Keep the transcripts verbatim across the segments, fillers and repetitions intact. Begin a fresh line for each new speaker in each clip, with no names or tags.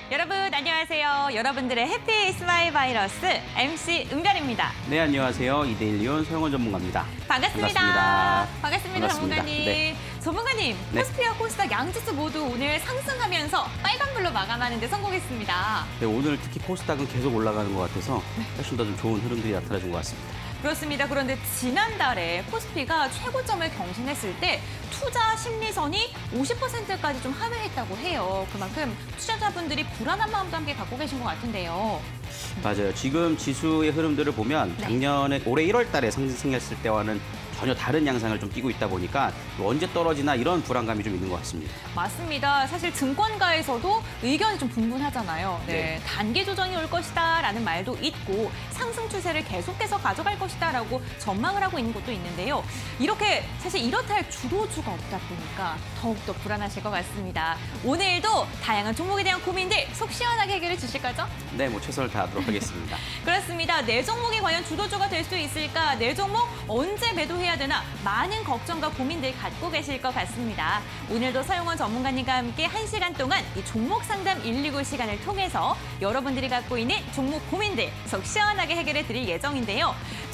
여러분 안녕하세요. 여러분들의 해피 스마일 바이러스 엠씨 은별입니다.
네, 안녕하세요. 이데일리 온 서영원 전문가입니다.
반갑습니다.
반갑습니다.
반갑습니다,
반갑습니다.
전문가님.
네.
전문가님,
네.
코스피와 코스닥 양지수 모두 오늘 상승하면서 빨간불로 마감하는 데 성공했습니다.
네, 오늘 특히 코스닥은 계속 올라가는 것 같아서 훨씬 더 좀 좋은 흐름들이 나타나준 것 같습니다.
그렇습니다. 그런데 지난달에 코스피가 최고점을 경신했을 때 투자 심리선이 오십 퍼센트까지 좀 하회했다고 해요. 그만큼 투자자분들이 불안한 마음도 함께 갖고 계신 것 같은데요.
맞아요. 지금 지수의 흐름들을 보면 작년에 올해 일월 달에 상승했을 때와는 전혀 다른 양상을 좀 띠고 있다 보니까 언제 떨어지나 이런 불안감이 좀 있는 것 같습니다.
맞습니다. 사실 증권가에서도 의견이 좀 분분하잖아요. 네,
네.
단기 조정이 올 것이다 라는 말도 있고 상승 추세를 계속해서 가져갈 것이다 라고 전망을 하고 있는 곳도 있는데요. 이렇게 사실 이렇다 할 주도주가 없다 보니까 더욱더 불안하실 것 같습니다. 오늘도 다양한 종목에 대한 고민들 속 시원하게 해결해 주실 거죠?
네, 뭐 최선을 다하도록 하겠습니다.
그렇습니다. 내 종목이 과연 주도주가 될 수 있을까? 내 종목 언제 매도해야 되나? 많은 걱정과 고민들 갖고 계실 것 같습니다. 오늘도 서영원 전문가님과 함께 한 시간 동안 이 종목 상담 일이구 시간을 통해서 여러분들이 갖고 있는 종목 고민들 속 시원하게 해결해 드릴 예정인데요.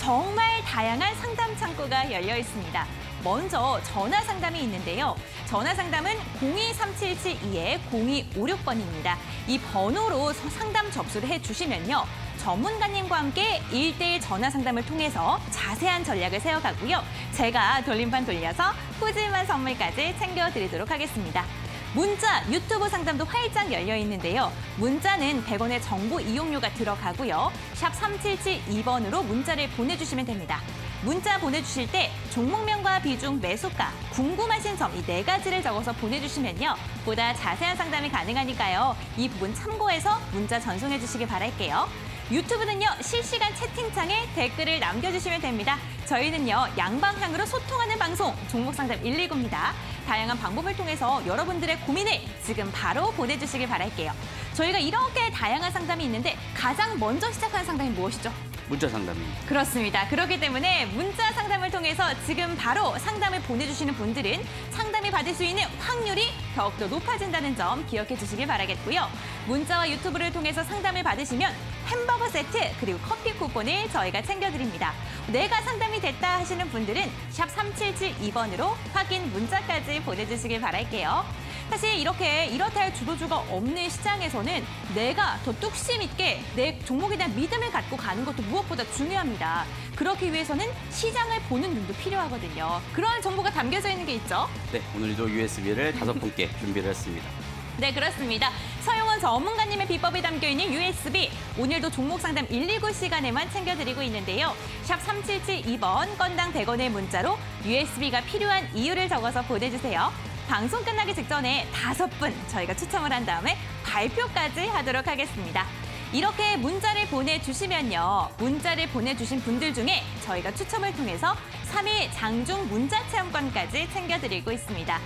정말 다양한 상담 창구가 열려 있습니다. 먼저 전화 상담이 있는데요. 전화 상담은 공이 삼칠칠이 공이오육 번입니다. 이 번호로 상담 접수를 해주시면요. 전문가님과 함께 일 대일 전화 상담을 통해서 자세한 전략을 세워가고요. 제가 돌림판 돌려서 푸짐한 선물까지 챙겨드리도록 하겠습니다. 문자, 유튜브 상담도 활짝 열려 있는데요. 문자는 백 원의 정보 이용료가 들어가고요. 샵 삼칠칠이 번으로 문자를 보내주시면 됩니다. 문자 보내주실 때 종목명과 비중, 매수가, 궁금하신 점 이 네 가지를 적어서 보내주시면요. 보다 자세한 상담이 가능하니까요. 이 부분 참고해서 문자 전송해 주시기 바랄게요. 유튜브는요. 실시간 채팅창에 댓글을 남겨주시면 됩니다. 저희는요. 양방향으로 소통하는 방송 종목상담 일이구입니다. 다양한 방법을 통해서 여러분들의 고민을 지금 바로 보내주시길 바랄게요. 저희가 이렇게 다양한 상담이 있는데 가장 먼저 시작하는 상담이 무엇이죠?
문자 상담입니다.
그렇습니다. 그렇기 때문에 문자 상담을 통해서 지금 바로 상담을 보내주시는 분들은 상담이 받을 수 있는 확률이 더욱더 높아진다는 점 기억해 주시길 바라겠고요. 문자와 유튜브를 통해서 상담을 받으시면 햄버거 세트 그리고 커피 쿠폰을 저희가 챙겨드립니다. 내가 상담이 됐다 하시는 분들은 샵 삼칠칠이 번으로 확인 문자까지 보내주시길 바랄게요. 사실 이렇게 이렇다 할 주도주가 없는 시장에서는 내가 더 뚝심 있게 내 종목에 대한 믿음을 갖고 가는 것도 무엇보다 중요합니다. 그렇기 위해서는 시장을 보는 눈도 필요하거든요. 그러한 정보가 담겨져 있는 게 있죠.
네, 오늘도 유에스비를 다섯 분께 준비를 했습니다.
네, 그렇습니다. 서영원 전문가님의 비법이 담겨있는 유에스비. 오늘도 종목 상담 일이구 시간에만 챙겨드리고 있는데요. 샵 삼칠칠이 번 건당 백 원의 문자로 유에스비가 필요한 이유를 적어서 보내주세요. 방송 끝나기 직전에 다섯 분 저희가 추첨을 한 다음에 발표까지 하도록 하겠습니다. 이렇게 문자를 보내주시면요. 문자를 보내주신 분들 중에 저희가 추첨을 통해서 삼 일 장중 문자 체험권까지 챙겨드리고 있습니다.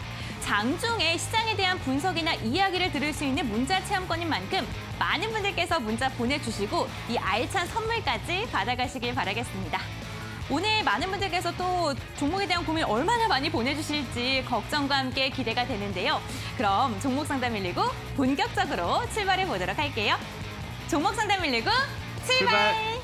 장중에 시장에 대한 분석이나 이야기를 들을 수 있는 문자 체험권인 만큼 많은 분들께서 문자 보내주시고 이 알찬 선물까지 받아가시길 바라겠습니다. 오늘 많은 분들께서 또 종목에 대한 고민 얼마나 많이 보내주실지 걱정과 함께 기대가 되는데요. 그럼 종목 상담 일이구 본격적으로 출발해 보도록 할게요. 종목 상담 일이구 출발! 출발!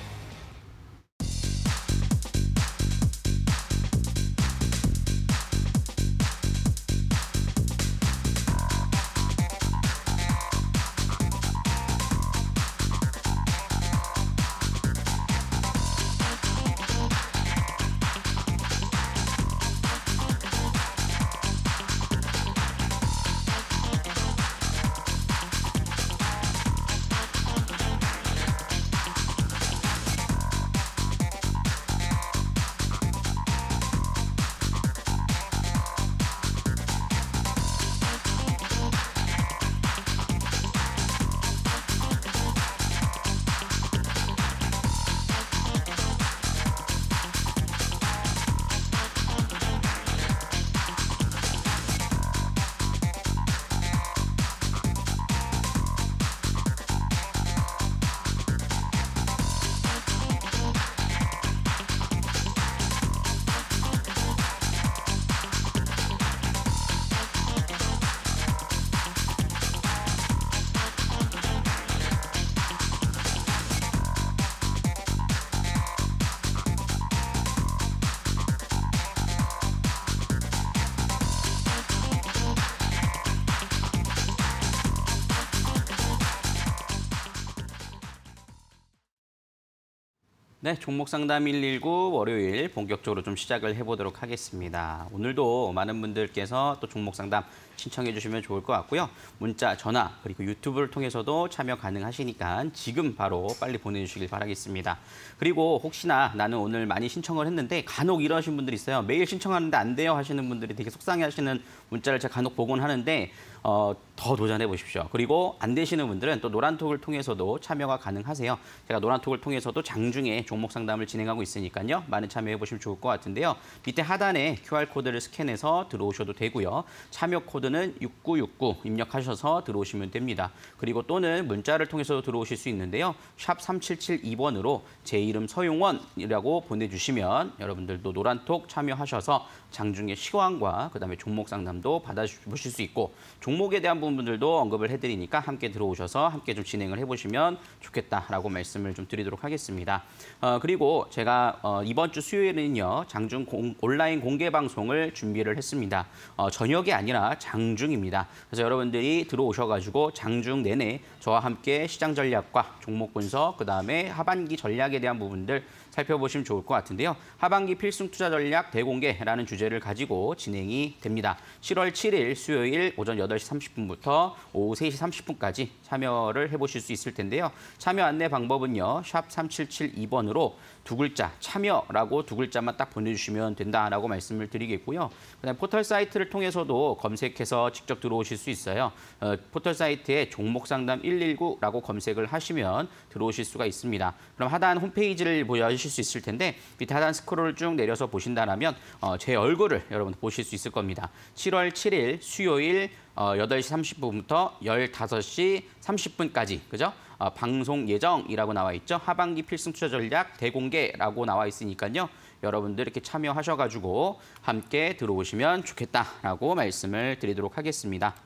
네, 종목 상담 일일구 월요일 본격적으로 좀 시작을 해보도록 하겠습니다. 오늘도 많은 분들께서 또 종목 상담 신청해 주시면 좋을 것 같고요. 문자, 전화, 그리고 유튜브를 통해서도 참여 가능하시니까 지금 바로 빨리 보내주시길 바라겠습니다. 그리고 혹시나 나는 오늘 많이 신청을 했는데 간혹 이러신 분들이 있어요. 매일 신청하는데 안 돼요 하시는 분들이 되게 속상해하시는 문자를 제가 간혹 보곤 하는데 어, 더 도전해 보십시오. 그리고 안 되시는 분들은 또 노란톡을 통해서도 참여가 가능하세요. 제가 노란톡을 통해서도 장중에 종목 상담을 진행하고 있으니까요. 많은 참여해 보시면 좋을 것 같은데요. 밑에 하단에 큐알코드를 스캔해서 들어오셔도 되고요. 참여 코드는 육구육구 입력하셔서 들어오시면 됩니다. 그리고 또는 문자를 통해서도 들어오실 수 있는데요. 샵 삼칠칠이 번으로 제 이름 서용원이라고 보내주시면 여러분들도 노란톡 참여하셔서 장중에 시황과 그다음에 종목 상담도 받아보실 수 있고 종목에 대한 부분들도 언급을 해드리니까 함께 들어오셔서 함께 좀 진행을 해보시면 좋겠다라고 말씀을 좀 드리도록 하겠습니다. 어, 그리고 제가 어, 이번 주 수요일은요 장중 공, 온라인 공개 방송을 준비를 했습니다. 어, 저녁이 아니라 장중입니다. 그래서 여러분들이 들어오셔가지고 장중 내내 저와 함께 시장 전략과 종목 분석, 그다음에 하반기 전략에 대한 부분들 살펴보시면 좋을 것 같은데요. 하반기 필승 투자 전략 대공개라는 주제를 가지고 진행이 됩니다. 칠월 칠일 수요일 오전 여덟 시 삼십 분부터 오후 세 시 삼십 분까지 참여를 해보실 수 있을 텐데요. 참여 안내 방법은요. 샵 삼칠칠이 번으로 두 글자 참여라고 두 글자만 딱 보내주시면 된다라고 말씀을 드리겠고요. 그다음 포털 사이트를 통해서도 검색해서 직접 들어오실 수 있어요. 어, 포털 사이트에 종목 상담 일일구라고 검색을 하시면 들어오실 수가 있습니다. 그럼 하단 홈페이지를 보여주실 수 있을 텐데 밑에 하단 스크롤을 쭉 내려서 보신다면 어, 제 얼굴을 여러분 보실 수 있을 겁니다. 칠월 칠일 수요일 어, 여덟 시 삼십 분부터 열다섯 시 삼십 분까지 그죠? 어, 방송 예정이라고 나와 있죠. 하반기 필승 투자 전략 대공개라고 나와 있으니까요. 여러분들 이렇게 참여하셔가지고 함께 들어오시면 좋겠다라고 말씀을 드리도록 하겠습니다.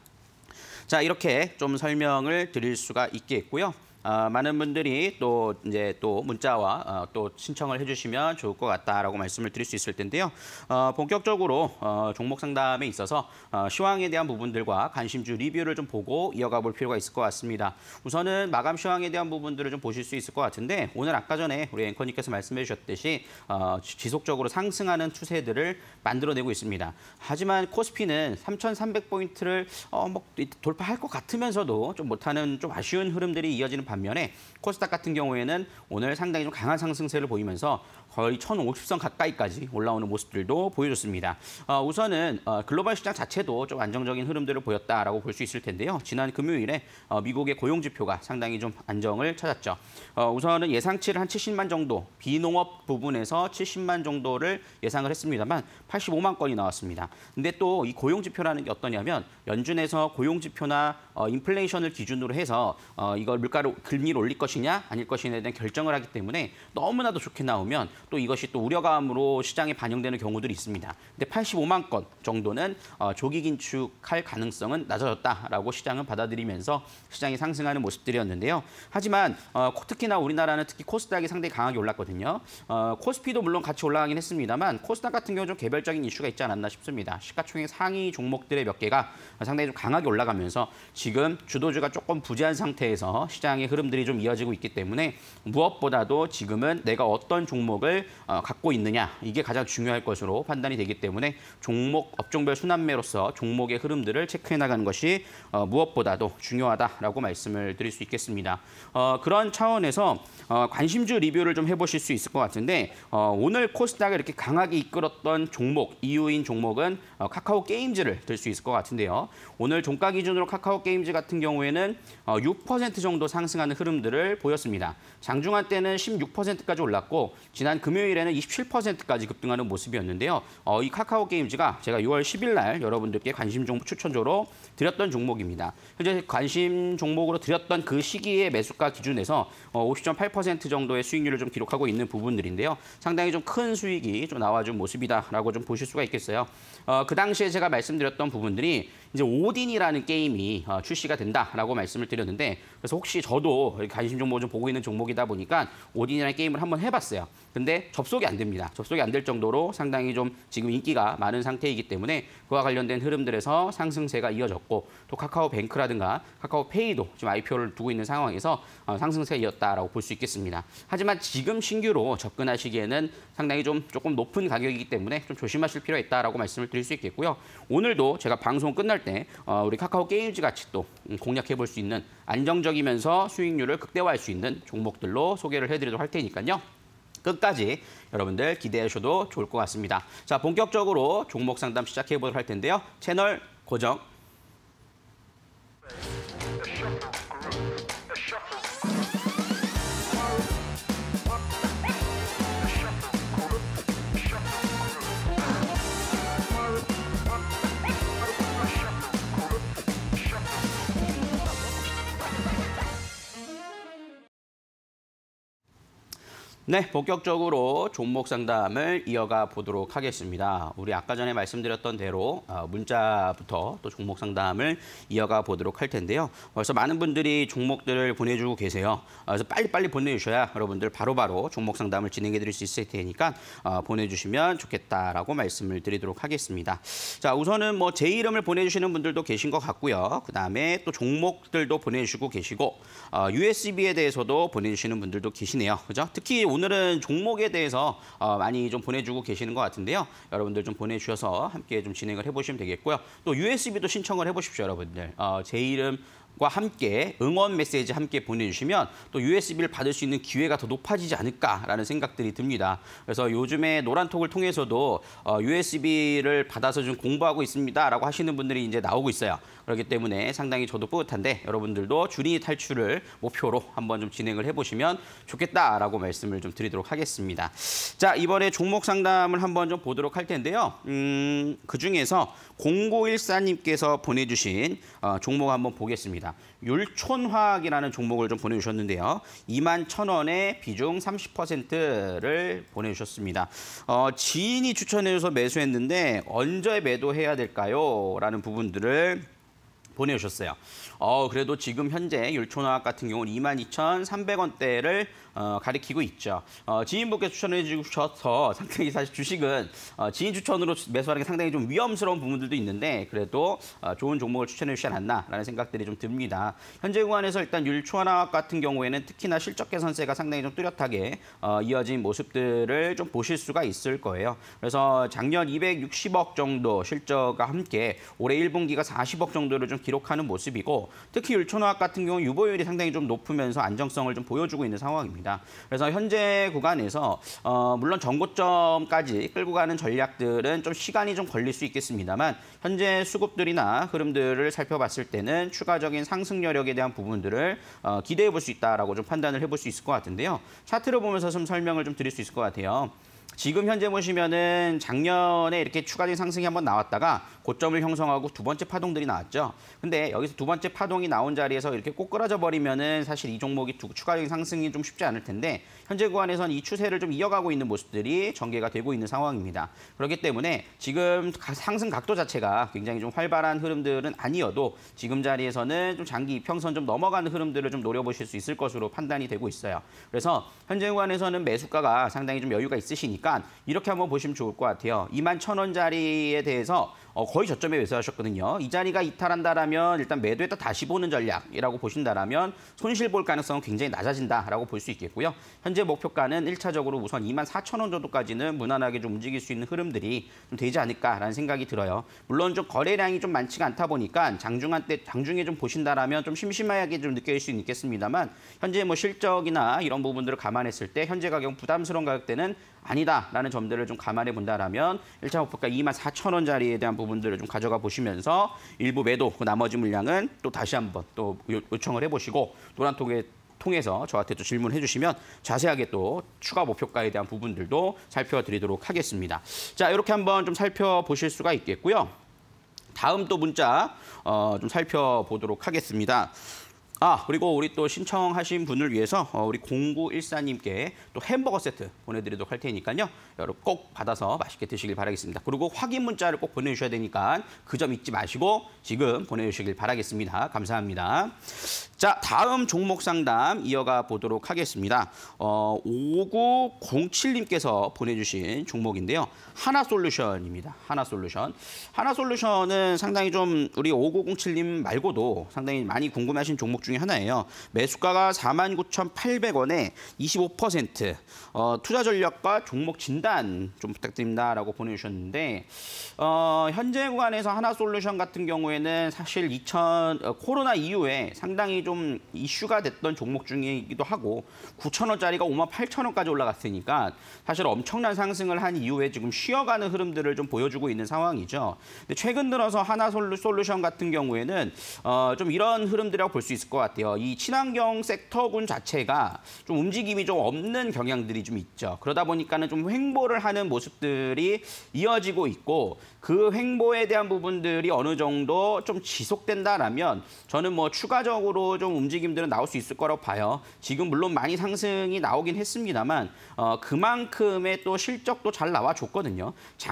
자, 이렇게 좀 설명을 드릴 수가 있겠고요. 어, 많은 분들이 또 이제 또 문자와 어, 또 신청을 해주시면 좋을 것 같다라고 말씀을 드릴 수 있을 텐데요. 어, 본격적으로 어, 종목 상담에 있어서 어, 시황에 대한 부분들과 관심주 리뷰를 좀 보고 이어가 볼 필요가 있을 것 같습니다. 우선은 마감 시황에 대한 부분들을 좀 보실 수 있을 것 같은데 오늘 아까 전에 우리 앵커님께서 말씀해 주셨듯이 어, 지속적으로 상승하는 추세들을 만들어내고 있습니다. 하지만 코스피는 삼천삼백 포인트를 어, 뭐 돌파할 것 같으면서도 좀 못하는 좀 아쉬운 흐름들이 이어지는 반면에 코스닥 같은 경우에는 오늘 상당히 좀 강한 상승세를 보이면서 거의 천오십 선 가까이까지 올라오는 모습들도 보여줬습니다. 어, 우선은 어, 글로벌 시장 자체도 좀 안정적인 흐름들을 보였다라고 볼 수 있을 텐데요. 지난 금요일에 어, 미국의 고용 지표가 상당히 좀 안정을 찾았죠. 어, 우선은 예상치를 한 칠십만 정도, 비농업 부분에서 칠십만 정도를 예상을 했습니다만 팔십오만 건이 나왔습니다. 근데 또 이 고용 지표라는 게 어떠냐면 연준에서 고용 지표나 어, 인플레이션을 기준으로 해서 어, 이걸 물가를 금리를 올릴 것이냐 아닐 것이냐에 대한 결정을 하기 때문에 너무나도 좋게 나오면 또 이것이 또 우려감으로 시장에 반영되는 경우들이 있습니다. 근데 팔십오만 건 정도는 어, 조기 긴축할 가능성은 낮아졌다라고 시장은 받아들이면서 시장이 상승하는 모습들이었는데요. 하지만 어, 특히나 우리나라는 특히 코스닥이 상당히 강하게 올랐거든요. 어, 코스피도 물론 같이 올라가긴 했습니다만 코스닥 같은 경우 좀 개별적인 이슈가 있지 않았나 싶습니다. 시가총액 상위 종목들의 몇 개가 상당히 좀 강하게 올라가면서 지금 주도주가 조금 부재한 상태에서 시장의 흐름들이 좀 이어지고 있기 때문에 무엇보다도 지금은 내가 어떤 종목을 어, 갖고 있느냐 이게 가장 중요할 것으로 판단이 되기 때문에 종목 업종별 순환매로서 종목의 흐름들을 체크해 나가는 것이 어, 무엇보다도 중요하다라고 말씀을 드릴 수 있겠습니다. 어, 그런 차원에서 어, 관심주 리뷰를 좀 해보실 수 있을 것 같은데 어, 오늘 코스닥을 이렇게 강하게 이끌었던 종목 이유인 종목은 어, 카카오 게임즈를 들 수 있을 것 같은데요. 오늘 종가 기준으로 카카오 게임즈 같은 경우에는 어, 육 퍼센트 정도 상승하는 흐름들을 보였습니다. 장중한 때는 십육 퍼센트까지 올랐고 지난 금요일에는 이십칠 퍼센트까지 급등하는 모습이었는데요. 어, 이 카카오 게임즈가 제가 유월 십일 날 여러분들께 관심 종목 추천조로 드렸던 종목입니다. 현재 관심 종목으로 드렸던 그 시기의 매수가 기준에서 어, 오십 점 팔 퍼센트 정도의 수익률을 좀 기록하고 있는 부분들인데요. 상당히 좀 큰 수익이 좀 나와준 모습이다라고 좀 보실 수가 있겠어요. 어, 그 당시에 제가 말씀드렸던 부분들이 이제 오딘이라는 게임이 어, 출시가 된다라고 말씀을 드렸는데 그래서 혹시 저도 저도 관심 종목을 좀 보고 있는 종목이다 보니까 오딘이라는 게임을 한번 해봤어요. 근데 접속이 안 됩니다. 접속이 안 될 정도로 상당히 좀 지금 인기가 많은 상태이기 때문에 그와 관련된 흐름들에서 상승세가 이어졌고 또 카카오뱅크라든가 카카오페이도 지금 아이피오를 두고 있는 상황에서 상승세이었다라고 볼 수 있겠습니다. 하지만 지금 신규로 접근하시기에는 상당히 좀 조금 높은 가격이기 때문에 좀 조심하실 필요가 있다라고 말씀을 드릴 수 있겠고요. 오늘도 제가 방송 끝날 때 우리 카카오 게임즈 같이 또 공략해 볼 수 있는 안정적이면서 수익률을 극대화할 수 있는 종목들로 소개를 해드리도록 할 테니까요. 끝까지 여러분들 기대해 주셔도 좋을 것 같습니다. 자, 본격적으로 종목 상담 시작해 보도록 할 텐데요. 채널 고정. 네, 본격적으로 종목 상담을 이어가 보도록 하겠습니다. 우리 아까 전에 말씀드렸던 대로 문자부터 또 종목 상담을 이어가 보도록 할 텐데요. 벌써 많은 분들이 종목들을 보내주고 계세요. 그래서 빨리빨리 보내주셔야 여러분들 바로바로 종목 상담을 진행해 드릴 수 있을 테니까 보내주시면 좋겠다라고 말씀을 드리도록 하겠습니다. 자, 우선은 뭐 제 이름을 보내주시는 분들도 계신 것 같고요. 그다음에 또 종목들도 보내주시고 계시고 유에스비에 대해서도 보내주시는 분들도 계시네요. 그죠? 특히 오늘은 종목에 대해서 많이 좀 보내주고 계시는 것 같은데요. 여러분들 좀 보내주셔서 함께 좀 진행을 해보시면 되겠고요. 또 유에스비도 신청을 해보십시오, 여러분들. 어, 제 이름 과 함께 응원 메시지 함께 보내주시면 또 유에스비를 받을 수 있는 기회가 더 높아지지 않을까라는 생각들이 듭니다. 그래서 요즘에 노란톡을 통해서도 어, 유에스비를 받아서 좀 공부하고 있습니다라고 하시는 분들이 이제 나오고 있어요. 그렇기 때문에 상당히 저도 뿌듯한데 여러분들도 주린이 탈출을 목표로 한번 좀 진행을 해보시면 좋겠다라고 말씀을 좀 드리도록 하겠습니다. 자, 이번에 종목 상담을 한번 좀 보도록 할 텐데요. 음, 그중에서 공구일사님께서 보내주신 어, 종목 한번 보겠습니다. 율촌화학이라는 종목을 좀 보내주셨는데요. 이만 천 원에 비중 삼십 퍼센트를 보내주셨습니다. 어, 지인이 추천해줘서 매수했는데 언제 매도해야 될까요? 라는 부분들을 보내주셨어요. 어, 그래도 지금 현재 율촌화학 같은 경우는 이만 이천삼백 원대를 어, 가리키고 있죠. 어, 지인분께 추천해 주셔서 상당히 사실 주식은 어, 지인 추천으로 매수하는 게 상당히 좀 위험스러운 부분들도 있는데 그래도 어, 좋은 종목을 추천해 주시지 않았나라는 생각들이 좀 듭니다. 현재 구간에서 일단 율촌화학 같은 경우에는 특히나 실적 개선세가 상당히 좀 뚜렷하게 어, 이어진 모습들을 좀 보실 수가 있을 거예요. 그래서 작년 이백육십억 정도 실적과 함께 올해 일 분기가 사십억 정도를 좀 기록하는 모습이고 특히 율촌화학 같은 경우 유보율이 상당히 좀 높으면서 안정성을 좀 보여주고 있는 상황입니다. 그래서 현재 구간에서 어, 물론 전고점까지 끌고 가는 전략들은 좀 시간이 좀 걸릴 수 있겠습니다만 현재 수급들이나 흐름들을 살펴봤을 때는 추가적인 상승 여력에 대한 부분들을 어, 기대해 볼 수 있다라고 좀 판단을 해볼 수 있을 것 같은데요. 차트를 보면서 좀 설명을 좀 드릴 수 있을 것 같아요. 지금 현재 보시면은 작년에 이렇게 추가적인 상승이 한번 나왔다가 고점을 형성하고 두 번째 파동들이 나왔죠. 근데 여기서 두 번째 파동이 나온 자리에서 이렇게 꼬꾸라져 버리면은 사실 이 종목이 두, 추가적인 상승이 좀 쉽지 않을 텐데 현재 구간에서는 이 추세를 좀 이어가고 있는 모습들이 전개가 되고 있는 상황입니다. 그렇기 때문에 지금 상승 각도 자체가 굉장히 좀 활발한 흐름들은 아니어도 지금 자리에서는 좀 장기 이평선 좀 넘어가는 흐름들을 좀 노려보실 수 있을 것으로 판단이 되고 있어요. 그래서 현재 구간에서는 매수가가 상당히 좀 여유가 있으시니까 이렇게 한번 보시면 좋을 것 같아요. 이만 천 원짜리에 대해서 어, 거의 저점에 매수하셨거든요. 이 자리가 이탈한다라면 일단 매도했다 다시 보는 전략이라고 보신다라면 손실 볼 가능성은 굉장히 낮아진다라고 볼 수 있겠고요. 현재 목표가는 일 차적으로 우선 이만 사천 원 정도까지는 무난하게 좀 움직일 수 있는 흐름들이 좀 되지 않을까라는 생각이 들어요. 물론 좀 거래량이 좀 많지가 않다 보니까 장중한 때 장중에 좀 보신다라면 좀 심심하게 좀 느낄 수 있겠습니다만 현재 뭐 실적이나 이런 부분들을 감안했을 때 현재 가격 부담스러운 가격대는 아니다라는 점들을 좀 감안해 본다라면 일 차 목표가 이만 사천 원짜리에 대한 부분들을 좀 가져가 보시면서 일부 매도, 그 나머지 물량은 또 다시 한번 또 요청을 해보시고 노란톡에 통해서 저한테 또 질문해 주시면 자세하게 또 추가 목표가에 대한 부분들도 살펴드리도록 하겠습니다. 자, 이렇게 한번 좀 살펴보실 수가 있겠고요. 다음 또 문자 어, 좀 살펴보도록 하겠습니다. 아, 그리고 우리 또 신청하신 분을 위해서 어, 우리 공구일사님께 또 햄버거 세트 보내드리도록 할 테니까요. 여러분 꼭 받아서 맛있게 드시길 바라겠습니다. 그리고 확인 문자를 꼭 보내주셔야 되니까 그 점 잊지 마시고 지금 보내주시길 바라겠습니다. 감사합니다. 자, 다음 종목 상담 이어가 보도록 하겠습니다. 어, 오구공칠님께서 보내주신 종목인데요. 하나솔루션입니다. 하나솔루션. 하나솔루션은 상당히 좀 우리 오구공칠님 말고도 상당히 많이 궁금해하신 종목 중에 하나예요. 매수가가 사만 구천팔백 원에 이십오 퍼센트 어, 투자 전략과 종목 진단 좀 부탁드립니다라고 보내주셨는데 어, 현재 구간에서 하나솔루션 같은 경우에는 사실 이천 어, 코로나 이후에 상당히 좀 이슈가 됐던 종목 중이기도 하고 구천 원짜리가 오만 팔천 원까지 올라갔으니까 사실 엄청난 상승을 한 이후에 지금 쉬어가는 흐름들을 좀 보여주고 있는 상황이죠. 근데 최근 들어서 하나솔루션 같은 경우에는 어, 좀 이런 흐름들이라고 볼 수 있을 것 같아요. 이 친환경 섹터군 자체가 좀 움직임이 좀 없는 경향들이 좀 있죠. 그러다 보니까는 좀 횡보를 하는 모습들이 이어지고 있고 그 횡보에 대한 부분들이 어느 정도 좀 지속된다라면 저는 뭐 추가적으로 좀 움직임들은 나올 수 있을 거라고 봐요. 지금 물론 많이 상승이 나오긴 했습니다만 어, 그만큼의 또 실적도 잘 나와줬거든요.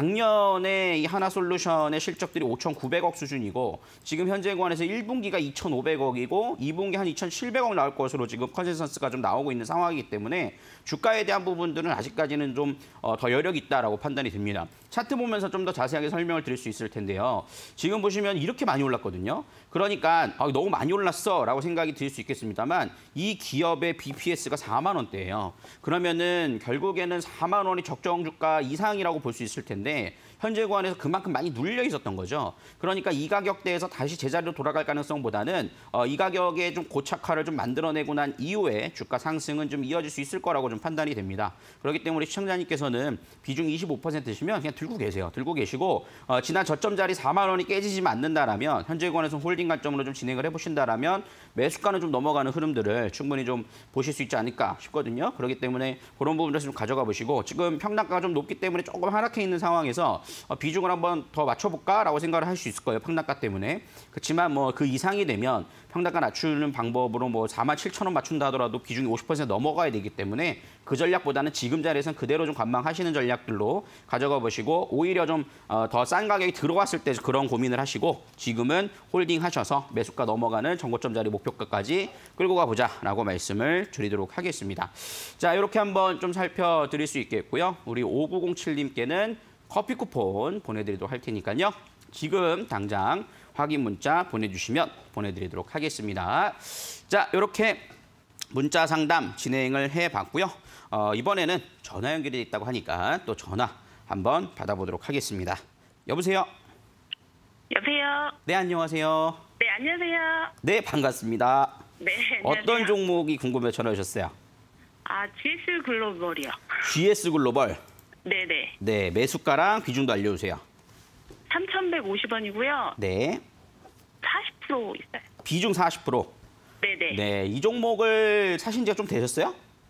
작년에 이 하나솔루션의 실적들이 오천구백억 수준이고 지금 현재 구간에서 일 분기가 이천오백억이고 이 분기 한 이천칠백억 나올 것으로 지금 컨센서스가 좀 나오고 있는 상황이기 때문에 주가에 대한 부분들은 아직까지는 좀 더 여력이 있다라고 판단이 됩니다. 차트 보면서 좀 더 자세하게 설명을 드릴 수 있을 텐데요. 지금 보시면 이렇게 많이 올랐거든요. 그러니까 아, 너무 많이 올랐어라고 생각이 들 수 있겠습니다만 이 기업의 비피에스가 사만 원대예요. 그러면은 결국에는 사만 원이 적정 주가 이상이라고 볼 수 있을 텐데 현재 구간에서 그만큼 많이 눌려 있었던 거죠. 그러니까 이 가격대에서 다시 제자리로 돌아갈 가능성보다는 어, 이 가격에 좀 고착화를 좀 만들어내고 난 이후에 주가 상승은 좀 이어질 수 있을 거라고 좀 판단이 됩니다. 그렇기 때문에 시청자님께서는 비중 이십오 퍼센트시면 그냥 들고 계세요. 들고 계시고 어, 지난 저점 자리 사만 원이 깨지지 않는다라면 현재 구간에서 홀딩 관점으로 좀 진행을 해보신다라면 매수가는 좀 넘어가는 흐름들을 충분히 좀 보실 수 있지 않을까 싶거든요. 그렇기 때문에 그런 부분들을 좀 가져가 보시고 지금 평단가가 좀 높기 때문에 조금 하락해 있는 상황에서 어, 비중을 한번 더 맞춰볼까라고 생각을 할 수 있을 거예요. 평단가 때문에. 그렇지만 뭐 그 이상이 되면 평단가 낮추는 방법으로 뭐 사만 칠천 원 맞춘다 하더라도 비중이 오십 퍼센트 넘어가야 되기 때문에 그 전략보다는 지금 자리에서는 그대로 좀 관망하시는 전략들로 가져가 보시고 오히려 좀 더 싼 가격이 들어왔을 때 그런 고민을 하시고 지금은 홀딩 하셔서 매수가 넘어가는 정고점 자리 목표가까지 끌고 가보자라고 말씀을 드리도록 하겠습니다. 자, 이렇게 한번 좀 살펴드릴 수 있겠고요. 우리 오구공칠님께는 커피 쿠폰 보내드리도록 할 테니까요. 지금 당장 확인 문자 보내주시면 보내드리도록 하겠습니다. 자, 이렇게 문자 상담 진행을 해봤고요. 어, 이번에는 전화 연결이 있다고 하니까 또 전화 한번 받아보도록 하겠습니다. 여보세요?
여보세요?
네, 안녕하세요.
네, 안녕하세요.
네, 반갑습니다.
네, 안녕하세요.
어떤 종목이 궁금해 전화 주셨어요?
아, 지에스 글로벌이요.
지에스 글로벌.
네네.
네, 매수가랑 비중도 알려주세요.
삼천백오십 원이고요.
네.
사십 퍼센트 있어요.
비중 사십 퍼센트.
네네.
네, 이 종목을 사신 지가 좀 되셨어요?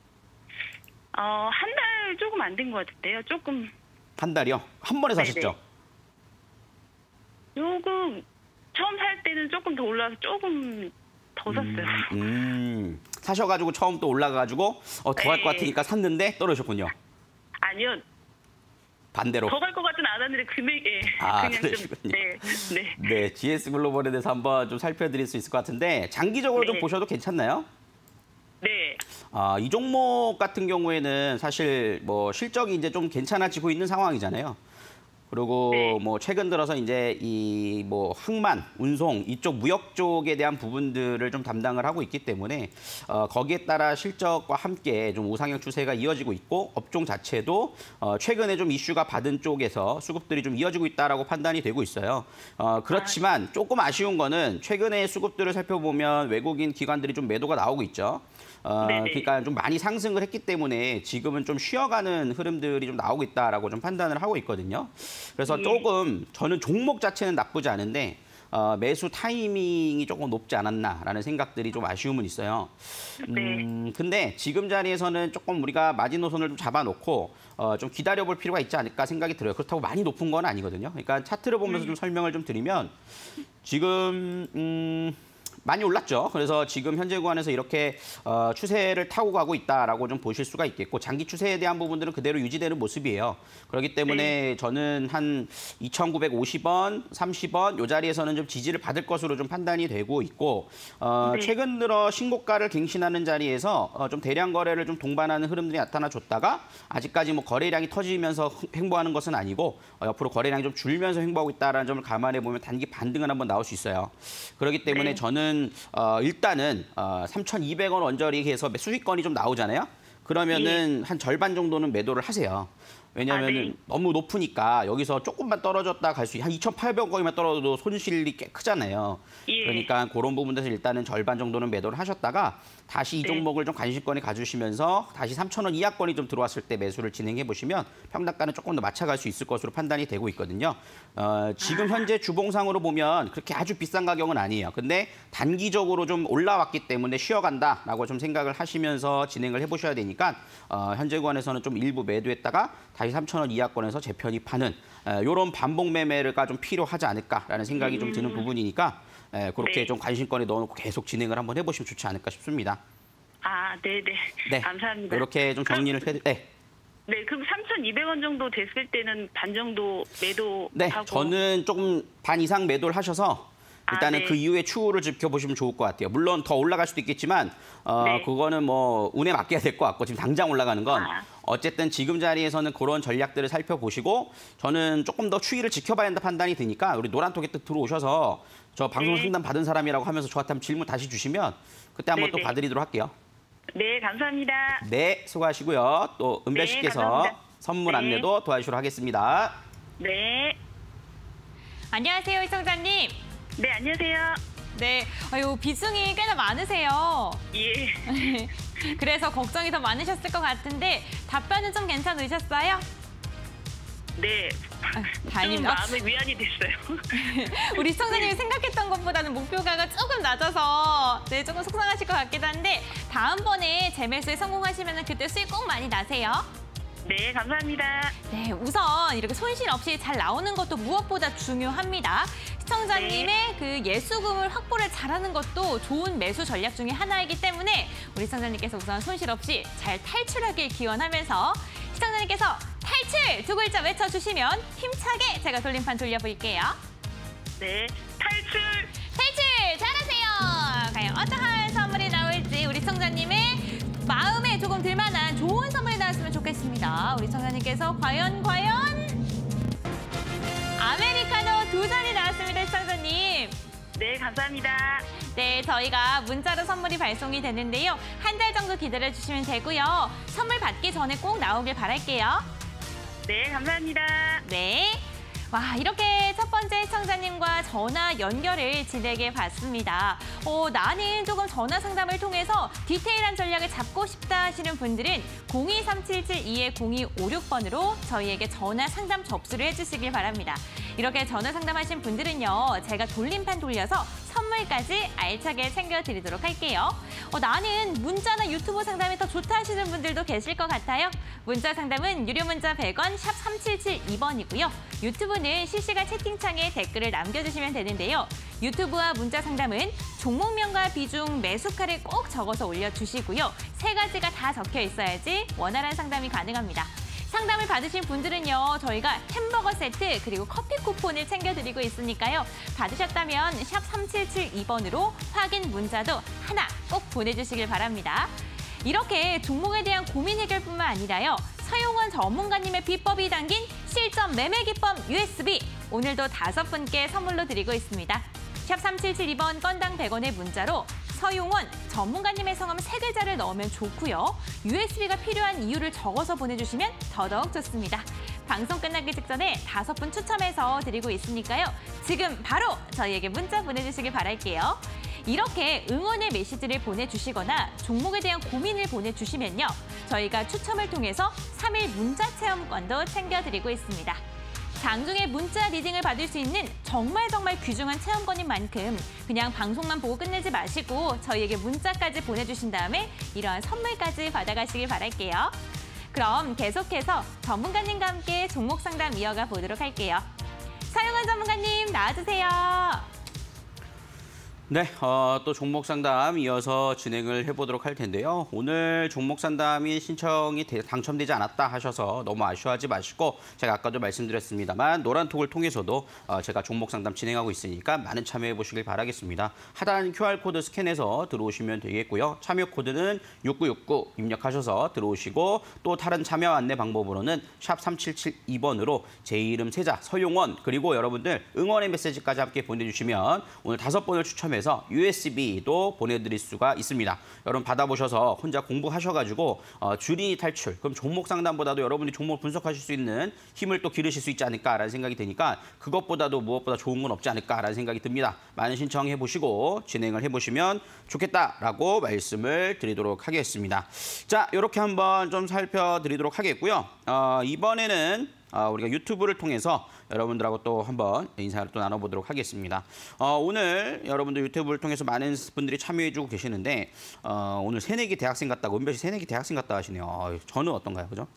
어, 한 달 조금 안 된 것 같은데요. 조금.
한 달이요? 한 번에 사셨죠?
네네. 조금, 처음 살 때는 조금 더 올라서 조금 더 샀어요.
음, 음. 사셔가지고 처음 또 올라가가지고 어, 더 갈 것
네.
같으니까 샀는데 떨어졌군요.
아니요.
반대로.
더 갈 것 같진 않았는데 금액에
아,
그냥
그러시군요.
좀. 네. 네.
네, 지에스 글로벌에 대해서 한번 좀 살펴드릴 수 있을 것 같은데 장기적으로 좀
네.
보셔도 괜찮나요?
네.
아, 이 종목 같은 경우에는 사실 뭐 실적이 이제 좀 괜찮아지고 있는 상황이잖아요. 그리고
네.
뭐 최근 들어서 이제 이 뭐 항만, 운송 이쪽 무역 쪽에 대한 부분들을 좀 담당을 하고 있기 때문에 어, 거기에 따라 실적과 함께 좀 우상향 추세가 이어지고 있고 업종 자체도 어, 최근에 좀 이슈가 받은 쪽에서 수급들이 좀 이어지고 있다라고 판단이 되고 있어요. 어, 그렇지만 조금 아쉬운 거는 최근에 수급들을 살펴보면 외국인 기관들이 좀 매도가 나오고 있죠. 어,
네네.
그러니까 좀 많이 상승을 했기 때문에 지금은 좀 쉬어가는 흐름들이 좀 나오고 있다라고 좀 판단을 하고 있거든요. 그래서
예.
조금 저는 종목 자체는 나쁘지 않은데 어, 매수 타이밍이 조금 높지 않았나라는 생각들이 좀 아쉬움은 있어요. 음, 근데 지금 자리에서는 조금 우리가 마지노선을 좀 잡아놓고 어, 좀 기다려볼 필요가 있지 않을까 생각이 들어요. 그렇다고 많이 높은 건 아니거든요. 그러니까 차트를 보면서 좀 설명을 좀 드리면 지금 음, 많이 올랐죠. 그래서 지금 현재 구간에서 이렇게 어, 추세를 타고 가고 있다라고 좀 보실 수가 있겠고 장기 추세에 대한 부분들은 그대로 유지되는 모습이에요. 그렇기 때문에 네. 저는 한 이천구백오십 원, 삼십 원 이 자리에서는 좀 지지를 받을 것으로 좀 판단이 되고 있고 어, 네. 최근 들어 신고가를 갱신하는 자리에서 어, 좀 대량 거래를 좀 동반하는 흐름들이 나타나줬다가 아직까지 뭐 거래량이 터지면서 횡보하는 것은 아니고 어, 옆으로 거래량이 좀 줄면서 횡보하고 있다는 점을 감안해 보면 단기 반등은 한번 나올 수 있어요. 그렇기 때문에 네. 저는 어, 일단은 어, 삼천이백 원 언저리에서 수익권이 좀 나오잖아요. 그러면은 예. 한 절반 정도는 매도를 하세요. 왜냐하면 아, 네. 너무 높으니까 여기서 조금만 떨어졌다 갈 수, 한 이천팔백 원 거기만 떨어져도 손실이 꽤 크잖아요. 예. 그러니까 그런 부분에서 일단은 절반 정도는 매도를 하셨다가 다시 이 네. 종목을 좀 관심권에 가주시면서 다시 삼천 원 이하권이 좀 들어왔을 때 매수를 진행해 보시면 평단가는 조금 더 맞춰갈 수 있을 것으로 판단이 되고 있거든요. 어, 지금 현재 주봉상으로 보면 그렇게 아주 비싼 가격은 아니에요. 근데 단기적으로 좀 올라왔기 때문에 쉬어간다라고 좀 생각을 하시면서 진행을 해보셔야 되니까 어, 현재 구간에서는 좀 일부 매도했다가 다시 삼천 원 이하권에서 재편입하는 이런 반복 매매가 좀 필요하지 않을까라는 생각이 음. 좀 드는 부분이니까 에, 그렇게 네. 좀 관심권에 넣어놓고 계속 진행을 한번 해보시면 좋지 않을까 싶습니다.
아, 네네. 네. 감사합니다.
이렇게 좀 정리를 해. 네.
네, 그럼 삼천이백 원 정도 됐을 때는 반 정도 매도하고.
네, 저는 조금 반 이상 매도를 하셔서 일단은 아, 네. 그 이후에 추후를 지켜보시면 좋을 것 같아요. 물론 더 올라갈 수도 있겠지만 어, 네. 그거는 뭐 운에 맡겨야 될 것 같고 지금 당장 올라가는 건 아. 어쨌든 지금 자리에서는 그런 전략들을 살펴보시고 저는 조금 더 추이를 지켜봐야 한다 판단이 드니까 우리 노란톡에 또 들어오셔서 저 방송 네. 상담 받은 사람이라고 하면서 저한테 한번 질문 다시 주시면 그때 한번 네, 또 봐드리도록 할게요.
네, 감사합니다.
네, 수고하시고요. 또 은별 씨께서 네, 선물 네. 안내도 도와주시도록 하겠습니다.
네.
안녕하세요, 이청자님.
네, 안녕하세요.
네, 아유 비중이 꽤나 많으세요.
예.
그래서 걱정이 더 많으셨을 것 같은데 답변은 좀 괜찮으셨어요?
네.
아,
좀 마음의 위안이 됐어요.
우리 시청자님이 생각했던 것보다는 목표가가 조금 낮아서 네 조금 속상하실 것 같기도 한데 다음번에 재매수에 성공하시면 그때 수익 꼭 많이 나세요.
네, 감사합니다.
네, 우선 이렇게 손실 없이 잘 나오는 것도 무엇보다 중요합니다. 시청자님의 네. 그 예수금을 확보를 잘하는 것도 좋은 매수 전략 중에 하나이기 때문에 우리 시청자님께서 우선 손실 없이 잘 탈출하길 기원하면서 시청자님께서 탈출 두 글자 외쳐주시면 힘차게 제가 돌림판 돌려볼게요.
네, 탈출!
탈출! 잘하세요! 과연 어떠한 선물이 나올지 우리 시청자님의 마음에 조금 들만한 좋은 선물이 나왔으면 좋겠습니다. 우리 시청자님께서 과연 과연 아메리카노 두 잔이 나왔습니다, 시청자님.
네, 감사합니다.
네, 저희가 문자로 선물이 발송이 되는데요. 한 달 정도 기다려주시면 되고요. 선물 받기 전에 꼭 나오길 바랄게요.
네, 감사합니다.
네. 와, 이렇게 첫 번째 시청자님과 전화 연결을 진행해 봤습니다. 어, 나는 조금 전화 상담을 통해서 디테일한 전략을 잡고 싶다 하시는 분들은 공이 삼칠칠이 공이오육 번으로 저희에게 전화 상담 접수를 해주시길 바랍니다. 이렇게 전화 상담하신 분들은요, 제가 돌림판 돌려서 선물까지 알차게 챙겨드리도록 할게요. 어, 나는 문자나 유튜브 상담이 더 좋다 하시는 분들도 계실 것 같아요. 문자 상담은 유료 문자 백 원, 샵 삼칠칠이 번이고요. 유튜브는 실시간 채팅창에 댓글을 남겨주시면 되는데요. 유튜브와 문자 상담은 종목명과 비중, 매수가를 꼭 적어서 올려주시고요. 세 가지가 다 적혀 있어야지 원활한 상담이 가능합니다. 상담을 받으신 분들은요, 저희가 햄버거 세트 그리고 커피 쿠폰을 챙겨드리고 있으니까요. 받으셨다면 샵 삼칠칠이 번으로 확인 문자도 하나 꼭 보내주시길 바랍니다. 이렇게 종목에 대한 고민 해결뿐만 아니라요. 서용원 전문가님의 비법이 담긴 실전 매매 기법 유에스비 오늘도 다섯 분께 선물로 드리고 있습니다. 샵 삼칠칠이 번 건당 백 원의 문자로 서용원 전문가님의 성함 세 글자를 넣으면 좋고요. 유에스비가 필요한 이유를 적어서 보내주시면 더더욱 좋습니다. 방송 끝나기 직전에 다섯 분 추첨해서 드리고 있으니까요. 지금 바로 저희에게 문자 보내주시길 바랄게요. 이렇게 응원의 메시지를 보내주시거나 종목에 대한 고민을 보내주시면요. 저희가 추첨을 통해서 삼 일 문자 체험권도 챙겨드리고 있습니다. 장중에 문자 리딩을 받을 수 있는 정말 정말 귀중한 체험권인 만큼 그냥 방송만 보고 끝내지 마시고 저희에게 문자까지 보내주신 다음에 이러한 선물까지 받아가시길 바랄게요. 그럼 계속해서 전문가님과 함께 종목 상담 이어가 보도록 할게요. 서용원 전문가님 나와주세요.
네, 어, 또 종목 상담 이어서 진행을 해보도록 할 텐데요. 오늘 종목 상담이 신청이 되, 당첨되지 않았다 하셔서 너무 아쉬워하지 마시고 제가 아까도 말씀드렸습니다만 노란톡을 통해서도 어, 제가 종목 상담 진행하고 있으니까 많은 참여해 보시길 바라겠습니다. 하단 큐알코드 스캔해서 들어오시면 되겠고요. 참여 코드는 육구육구 입력하셔서 들어오시고 또 다른 참여 안내 방법으로는 샵 삼칠칠이 번으로 제 이름 세자 서용원 그리고 여러분들 응원의 메시지까지 함께 보내주시면 오늘 다섯 번을 추첨해 서 유에스비도 보내드릴 수가 있습니다. 여러분 받아보셔서 혼자 공부하셔가지고 어, 주린이 탈출, 그럼 종목 상담보다도 여러분이 종목 분석하실 수 있는 힘을 또 기르실 수 있지 않을까라는 생각이 드니까 그것보다도 무엇보다 좋은 건 없지 않을까라는 생각이 듭니다. 많은 신청해 보시고 진행을 해보시면 좋겠다라고 말씀을 드리도록 하겠습니다. 자, 이렇게 한번 좀 살펴드리도록 하겠고요. 어, 이번에는 어, 우리가 유튜브를 통해서 여러분들하고 또 한번 인사를 또 나눠보도록 하겠습니다. 어, 오늘 여러분들 유튜브를 통해서 많은 분들이 참여해주고 계시는데 어, 오늘 새내기 대학생 같다고 은별 씨 새내기 대학생 같다 하시네요. 어, 저는 어떤가요, 그죠?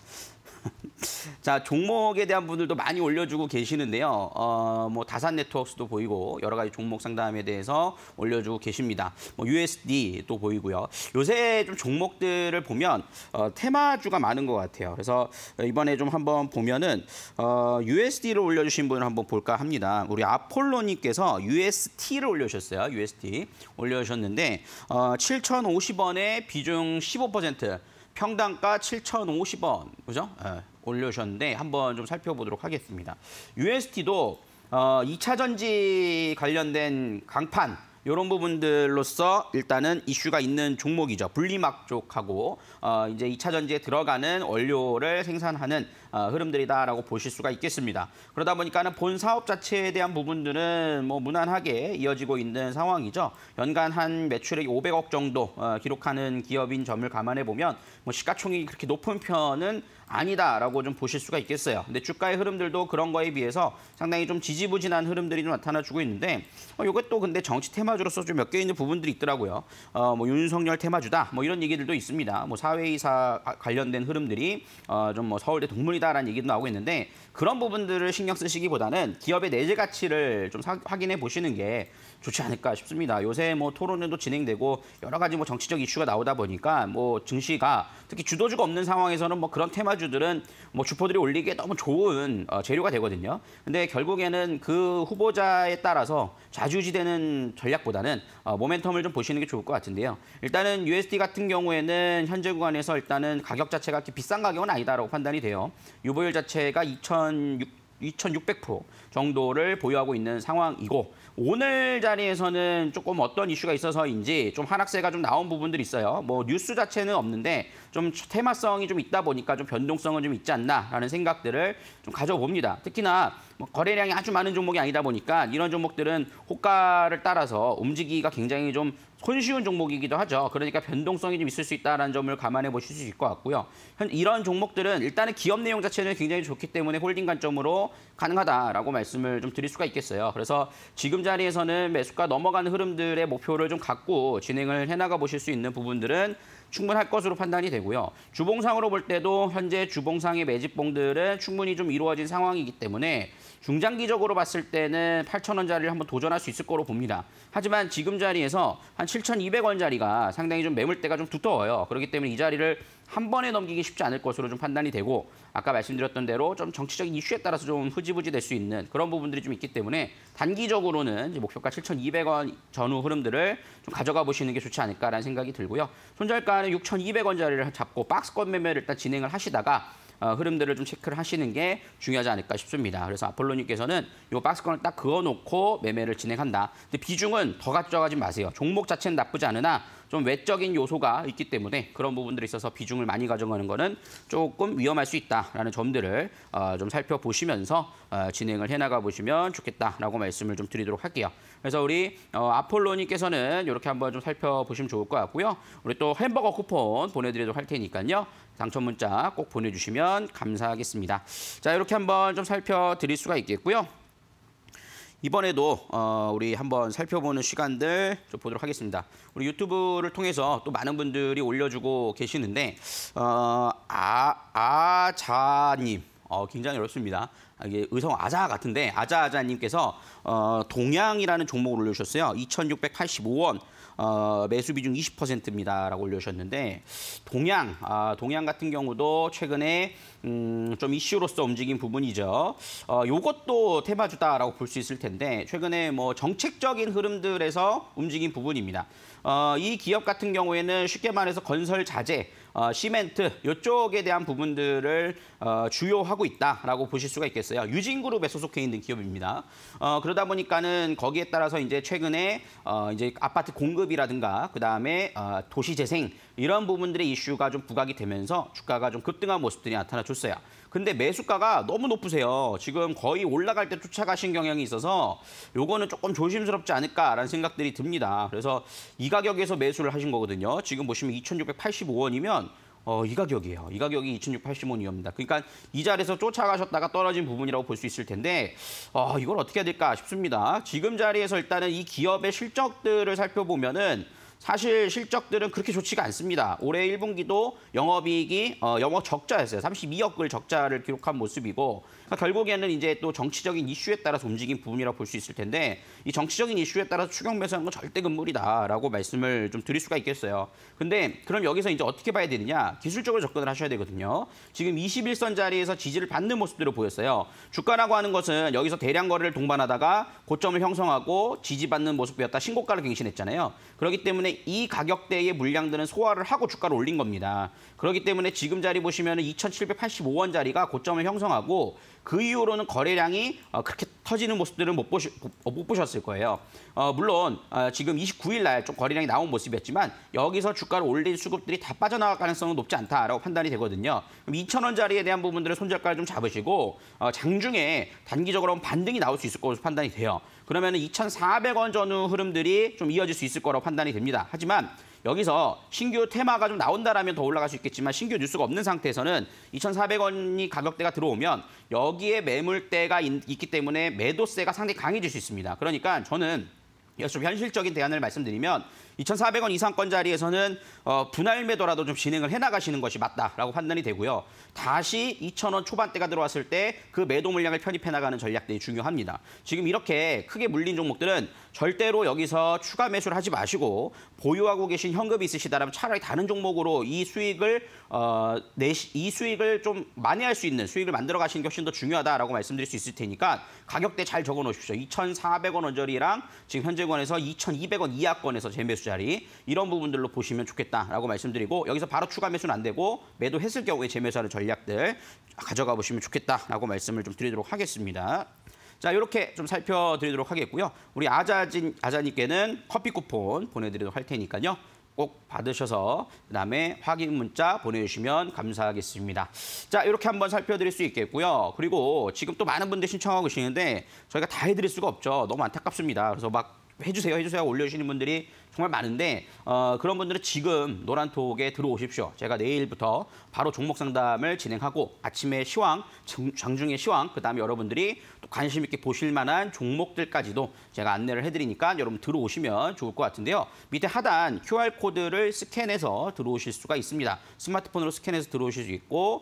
자, 종목에 대한 분들도 많이 올려주고 계시는데요. 어, 뭐 다산 네트워크스도 보이고 여러 가지 종목 상담에 대해서 올려주고 계십니다. 뭐 유에스디도 보이고요. 요새 좀 종목들을 보면 어, 테마주가 많은 것 같아요. 그래서 이번에 좀 한번 보면은 어, 유에스디를 올려주신 분을 한번 볼까 합니다. 우리 아폴로님께서 유에스티를 올려주셨어요. 유에스티 올려주셨는데 어, 칠천오십 원에 비중 십오 퍼센트. 평당가 칠천오십 원, 그죠? 네, 올려주셨는데 한번 좀 살펴보도록 하겠습니다. 유에스티도 어, 이 차 전지 관련된 강판 이런 부분들로서 일단은 이슈가 있는 종목이죠. 분리막 쪽하고 어, 이제 이 차 전지에 들어가는 원료를 생산하는 어, 흐름들이다라고 보실 수가 있겠습니다. 그러다 보니까는 본 사업 자체에 대한 부분들은 뭐 무난하게 이어지고 있는 상황이죠. 연간 한 매출액 오백억 정도 어, 기록하는 기업인 점을 감안해 보면 뭐 시가총액이 그렇게 높은 편은 아니다라고 좀 보실 수가 있겠어요. 근데 주가의 흐름들도 그런 거에 비해서 상당히 좀 지지부진한 흐름들이 좀 나타나주고 있는데 어, 이것도 근데 정치 테마주로서 좀 몇 개 있는 부분들이 있더라고요. 어, 뭐 윤석열 테마주다 뭐 이런 얘기들도 있습니다. 뭐 사회이사 관련된 흐름들이 어, 좀 뭐 서울대 동문이다라는 얘기도 나오고 있는데 그런 부분들을 신경 쓰시기보다는 기업의 내재 가치를 좀 사, 확인해 보시는 게 좋지 않을까 싶습니다. 요새 뭐 토론회도 진행되고 여러 가지 뭐 정치적 이슈가 나오다 보니까 뭐 증시가 특히 주도주가 없는 상황에서는 뭐 그런 테마주들은 뭐 주포들이 올리기에 너무 좋은 어, 재료가 되거든요. 근데 결국에는 그 후보자에 따라서 좌지우지되는 전략보다는 어, 모멘텀을 좀 보시는 게 좋을 것 같은데요. 일단은 유에스디 같은 경우에는 현재 구간에서 일단은 가격 자체가 그렇게 비싼 가격은 아니다라고 판단이 돼요. 유보율 자체가 이천육백 퍼센트 정도를 보유하고 있는 상황이고 오늘 자리에서는 조금 어떤 이슈가 있어서인지 좀 하락세가 좀 나온 부분들이 있어요. 뭐 뉴스 자체는 없는데 좀 테마성이 좀 있다 보니까 좀 변동성은 좀 있지 않나라는 생각들을 좀 가져봅니다. 특히나 뭐 거래량이 아주 많은 종목이 아니다 보니까 이런 종목들은 호가를 따라서 움직이기가 굉장히 좀 손쉬운 종목이기도 하죠. 그러니까 변동성이 좀 있을 수 있다는 점을 감안해 보실 수 있을 것 같고요. 이런 종목들은 일단은 기업 내용 자체는 굉장히 좋기 때문에 홀딩 관점으로 가능하다라고 말씀을 좀 드릴 수가 있겠어요. 그래서 지금 자리에서는 매수가 넘어가는 흐름들의 목표를 좀 갖고 진행을 해나가 보실 수 있는 부분들은 충분할 것으로 판단이 되고요. 주봉상으로 볼 때도 현재 주봉상의 매집봉들은 충분히 좀 이루어진 상황이기 때문에 중장기적으로 봤을 때는 팔천 원짜리를 한번 도전할 수 있을 거로 봅니다. 하지만 지금 자리에서 한 칠천이백 원짜리가 상당히 좀 매물대가 좀 두터워요. 그렇기 때문에 이 자리를 한 번에 넘기기 쉽지 않을 것으로 좀 판단이 되고 아까 말씀드렸던 대로 좀 정치적인 이슈에 따라서 좀 흐지부지 될 수 있는 그런 부분들이 좀 있기 때문에 단기적으로는 이제 목표가 칠천이백 원 전후 흐름들을 좀 가져가 보시는 게 좋지 않을까라는 생각이 들고요. 손절가는 육천이백 원짜리를 잡고 박스권 매매를 일단 진행을 하시다가 어, 흐름들을 좀 체크를 하시는 게 중요하지 않을까 싶습니다. 그래서 아폴로님께서는 이 박스권을 딱 그어놓고 매매를 진행한다. 근데 비중은 더 가져가지 마세요. 종목 자체는 나쁘지 않으나 좀 외적인 요소가 있기 때문에 그런 부분들이 있어서 비중을 많이 가져가는 거는 조금 위험할 수 있다라는 점들을 어, 좀 살펴보시면서 어, 진행을 해나가 보시면 좋겠다라고 말씀을 좀 드리도록 할게요. 그래서 우리 어, 아폴로님께서는 이렇게 한번 좀 살펴보시면 좋을 것 같고요. 우리 또 햄버거 쿠폰 보내드리도록 할 테니까요. 당첨 문자 꼭 보내주시면 감사하겠습니다. 자, 이렇게 한번 좀 살펴드릴 수가 있겠고요. 이번에도 어, 우리 한번 살펴보는 시간들 좀 보도록 하겠습니다. 우리 유튜브를 통해서 또 많은 분들이 올려주고 계시는데 어, 아, 아자님 어, 굉장히 어렵습니다. 아, 이게 의성 아자 같은데 아자아자님께서 어, 동양이라는 종목을 올려주셨어요. 이천육백팔십오 원. 어, 매수 비중 이십 퍼센트입니다라고 올려주셨는데 동양, 아, 동양 같은 경우도 최근에 음, 좀 이슈로서 움직인 부분이죠. 어, 요것도 테마주다라고 볼 수 있을 텐데 최근에 뭐 정책적인 흐름들에서 움직인 부분입니다. 어, 이 기업 같은 경우에는 쉽게 말해서 건설 자재, 어, 시멘트 이쪽에 대한 부분들을 어, 주요하고 있다라고 보실 수가 있겠어요. 유진그룹에 소속해 있는 기업입니다. 어, 그러다 보니까는 거기에 따라서 이제 최근에 어, 이제 아파트 공급이라든가 그 다음에 어, 도시재생 이런 부분들의 이슈가 좀 부각이 되면서 주가가 좀 급등한 모습들이 나타나줬어요. 근데 매수가가 너무 높으세요. 지금 거의 올라갈 때 쫓아가신 경향이 있어서 요거는 조금 조심스럽지 않을까라는 생각들이 듭니다. 그래서 이 가격에서 매수를 하신 거거든요. 지금 보시면 이천육백팔십오 원이면 어, 이 가격이에요. 이 가격이 이천육백팔십 원이옵니다. 그러니까 이 자리에서 쫓아가셨다가 떨어진 부분이라고 볼 수 있을 텐데 어, 이걸 어떻게 해야 될까 싶습니다. 지금 자리에서 일단은 이 기업의 실적들을 살펴보면은 사실 실적들은 그렇게 좋지가 않습니다. 올해 일 분기도 영업이익이 어, 영업 적자였어요. 삼십이억을 적자를 기록한 모습이고 그러니까 결국에는 이제 또 정치적인 이슈에 따라서 움직인 부분이라고 볼 수 있을 텐데 이 정치적인 이슈에 따라서 추격 매수하는 건 절대 금물이다라고 말씀을 좀 드릴 수가 있겠어요. 근데 그럼 여기서 이제 어떻게 봐야 되느냐? 기술적으로 접근을 하셔야 되거든요. 지금 이십일 선 자리에서 지지를 받는 모습들을 보였어요. 주가라고 하는 것은 여기서 대량 거래를 동반하다가 고점을 형성하고 지지받는 모습이었다 신고가를 갱신했잖아요. 그렇기 때문에 이 가격대의 물량들은 소화를 하고 주가를 올린 겁니다. 그렇기 때문에 지금 자리 보시면 이천칠백팔십오 원 자리가 고점을 형성하고 그 이후로는 거래량이 그렇게 터지는 모습들은 못, 보시, 못 보셨을 거예요. 어, 물론 지금 이십구 일 날 좀 거래량이 나온 모습이었지만 여기서 주가를 올린 수급들이 다 빠져나갈 가능성은 높지 않다라고 판단이 되거든요. 그럼 이천 원 자리에 대한 부분들을 손절가를 좀 잡으시고 어, 장중에 단기적으로 반등이 나올 수 있을 것으로 판단이 돼요. 그러면 이천사백 원 전후 흐름들이 좀 이어질 수 있을 거라고 판단이 됩니다. 하지만 여기서 신규 테마가 좀 나온다라면 더 올라갈 수 있겠지만 신규 뉴스가 없는 상태에서는 이천사백 원이 가격대가 들어오면 여기에 매물대가 있기 때문에 매도세가 상당히 강해질 수 있습니다. 그러니까 저는 여기서 좀 현실적인 대안을 말씀드리면 이천사백 원 이상권 자리에서는 어, 분할 매도라도 좀 진행을 해나가시는 것이 맞다라고 판단이 되고요. 다시 이천 원 초반대가 들어왔을 때 그 매도 물량을 편입해 나가는 전략들이 중요합니다. 지금 이렇게 크게 물린 종목들은 절대로 여기서 추가 매수를 하지 마시고 보유하고 계신 현금이 있으시다면 차라리 다른 종목으로 이 수익을 어, 내시, 이 수익을 좀 만회할 수 있는 수익을 만들어 가시는 게 훨씬 더 중요하다라고 말씀드릴 수 있을 테니까 가격대 잘 적어 놓으십시오. 이천사백 원 언저리랑 지금 현재권에서 이천이백 원 이하권에서 재매수 자리 이런 부분들로 보시면 좋겠다라고 말씀드리고 여기서 바로 추가 매수는 안 되고 매도했을 경우에 재매수하는 전략들 가져가 보시면 좋겠다라고 말씀을 좀 드리도록 하겠습니다. 자, 이렇게 좀 살펴드리도록 하겠고요. 우리 아자진, 아자님께는 커피 쿠폰 보내드리도록 할 테니까요. 꼭 받으셔서 그다음에 확인 문자 보내주시면 감사하겠습니다. 자, 이렇게 한번 살펴드릴 수 있겠고요. 그리고 지금 또 많은 분들 신청하고 계시는데 저희가 다 해드릴 수가 없죠. 너무 안타깝습니다. 그래서 막 해주세요, 해주세요 올려주시는 분들이 정말 많은데 어, 그런 분들은 지금 노란톡에 들어오십시오. 제가 내일부터 바로 종목 상담을 진행하고 아침에 시황, 장중에 시황, 그다음에 여러분들이 또 관심 있게 보실 만한 종목들까지도 제가 안내를 해드리니까 여러분 들어오시면 좋을 것 같은데요. 밑에 하단 큐알코드를 스캔해서 들어오실 수가 있습니다. 스마트폰으로 스캔해서 들어오실 수 있고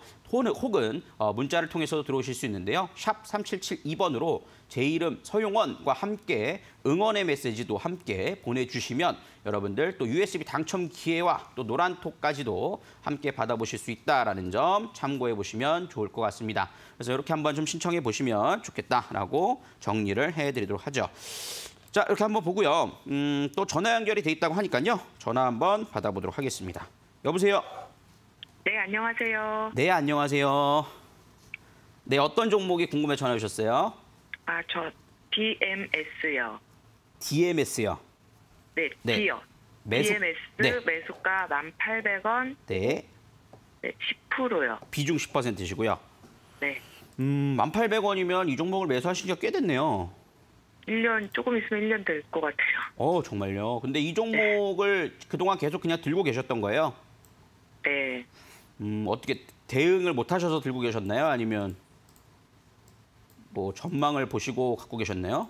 혹은 문자를 통해서도 들어오실 수 있는데요. 샵 삼칠칠이 번으로 제 이름 서용원과 함께 응원의 메시지도 함께 보내주시면 여러분들 또 유에스비 당첨 기회와 또 노란톡까지도 함께 받아보실 수 있다는 점 참고해 보시면 좋을 것 같습니다. 그래서 이렇게 한번 좀 신청해 보시면 좋겠다라고 정리를 해드리도록 하죠. 자, 이렇게 한번 보고요. 음, 또 전화 연결이 돼 있다고 하니까요. 전화 한번 받아보도록 하겠습니다. 여보세요?
네, 안녕하세요.
네, 안녕하세요. 네, 어떤 종목이 궁금해 전화 주셨어요?
아, 저 디엠에스요.
디엠에스요?
네,
네.
D요.
매수-
디엠에스
네.
매수가 만 팔백 원,
네,
네, 십 퍼센트요.
비중 십 퍼센트시고요.
네.
음, 만 팔백 원이면 이 종목을 매수하신 지가 꽤 됐네요.
일 년, 조금 있으면 일 년 될 것 같아요.
어, 정말요. 근데 이 종목을 그동안 계속 그냥 들고 계셨던 거예요?
네.
음, 어떻게 대응을 못 하셔서 들고 계셨나요? 아니면 뭐 전망을 보시고 갖고 계셨나요?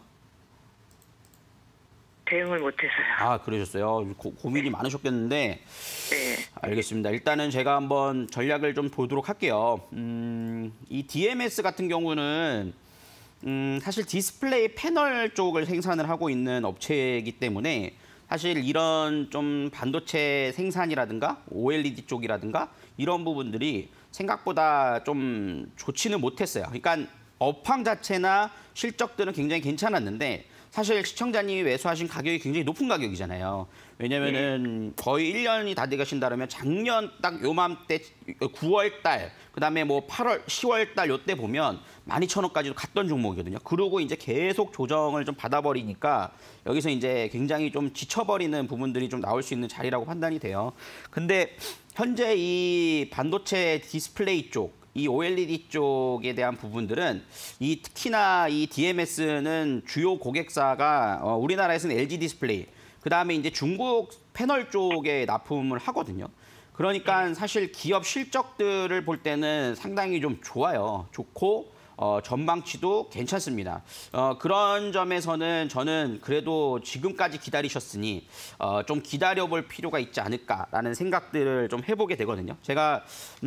대응을 못해서요.
아, 그러셨어요. 고, 고민이 많으셨겠는데
네.
알겠습니다. 일단은 제가 한번 전략을 좀 보도록 할게요. 음, 이 디엠에스 같은 경우는 음, 사실 디스플레이 패널 쪽을 생산을 하고 있는 업체이기 때문에 사실 이런 좀 반도체 생산이라든가 오엘이디 쪽이라든가 이런 부분들이 생각보다 좀 좋지는 못했어요. 그러니까 업황 자체나 실적들은 굉장히 괜찮았는데 사실 시청자님이 매수하신 가격이 굉장히 높은 가격이잖아요. 왜냐면은 거의 일 년이 다 돼 가신다면 작년 딱 요맘때 구월 달, 그다음에 뭐 팔월, 시월 달 요때 보면 만 이천 원까지도 갔던 종목이거든요. 그러고 이제 계속 조정을 좀 받아버리니까 여기서 이제 굉장히 좀 지쳐버리는 부분들이 좀 나올 수 있는 자리라고 판단이 돼요. 근데 현재 이 반도체 디스플레이 쪽, 이 오엘이디 쪽에 대한 부분들은 이 특히나 이 디엠에스는 주요 고객사가 어, 우리나라에서는 엘지 디스플레이, 그다음에 이제 중국 패널 쪽에 납품을 하거든요. 그러니까 사실 기업 실적들을 볼 때는 상당히 좀 좋아요. 좋고 어, 전망치도 괜찮습니다. 어, 그런 점에서는 저는 그래도 지금까지 기다리셨으니 어, 좀 기다려볼 필요가 있지 않을까라는 생각들을 좀 해보게 되거든요. 제가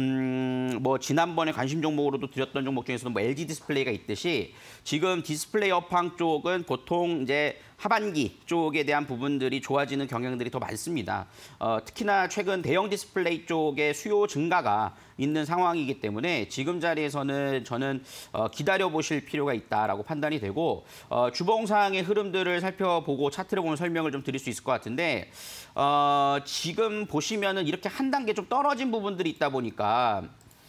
음, 뭐 지난번에 관심 종목으로도 드렸던 종목 중에서는 뭐 엘지 디스플레이가 있듯이 지금 디스플레이 업황 쪽은 보통 이제 하반기 쪽에 대한 부분들이 좋아지는 경향들이 더 많습니다. 어, 특히나 최근 대형 디스플레이 쪽의 수요 증가가 있는 상황이기 때문에 지금 자리에서는 저는 어, 기다려보실 필요가 있다라고 판단이 되고 어, 주봉상의 흐름들을 살펴보고 차트를 보면 설명을 좀 드릴 수 있을 것 같은데 어, 지금 보시면은 이렇게 한 단계 좀 떨어진 부분들이 있다 보니까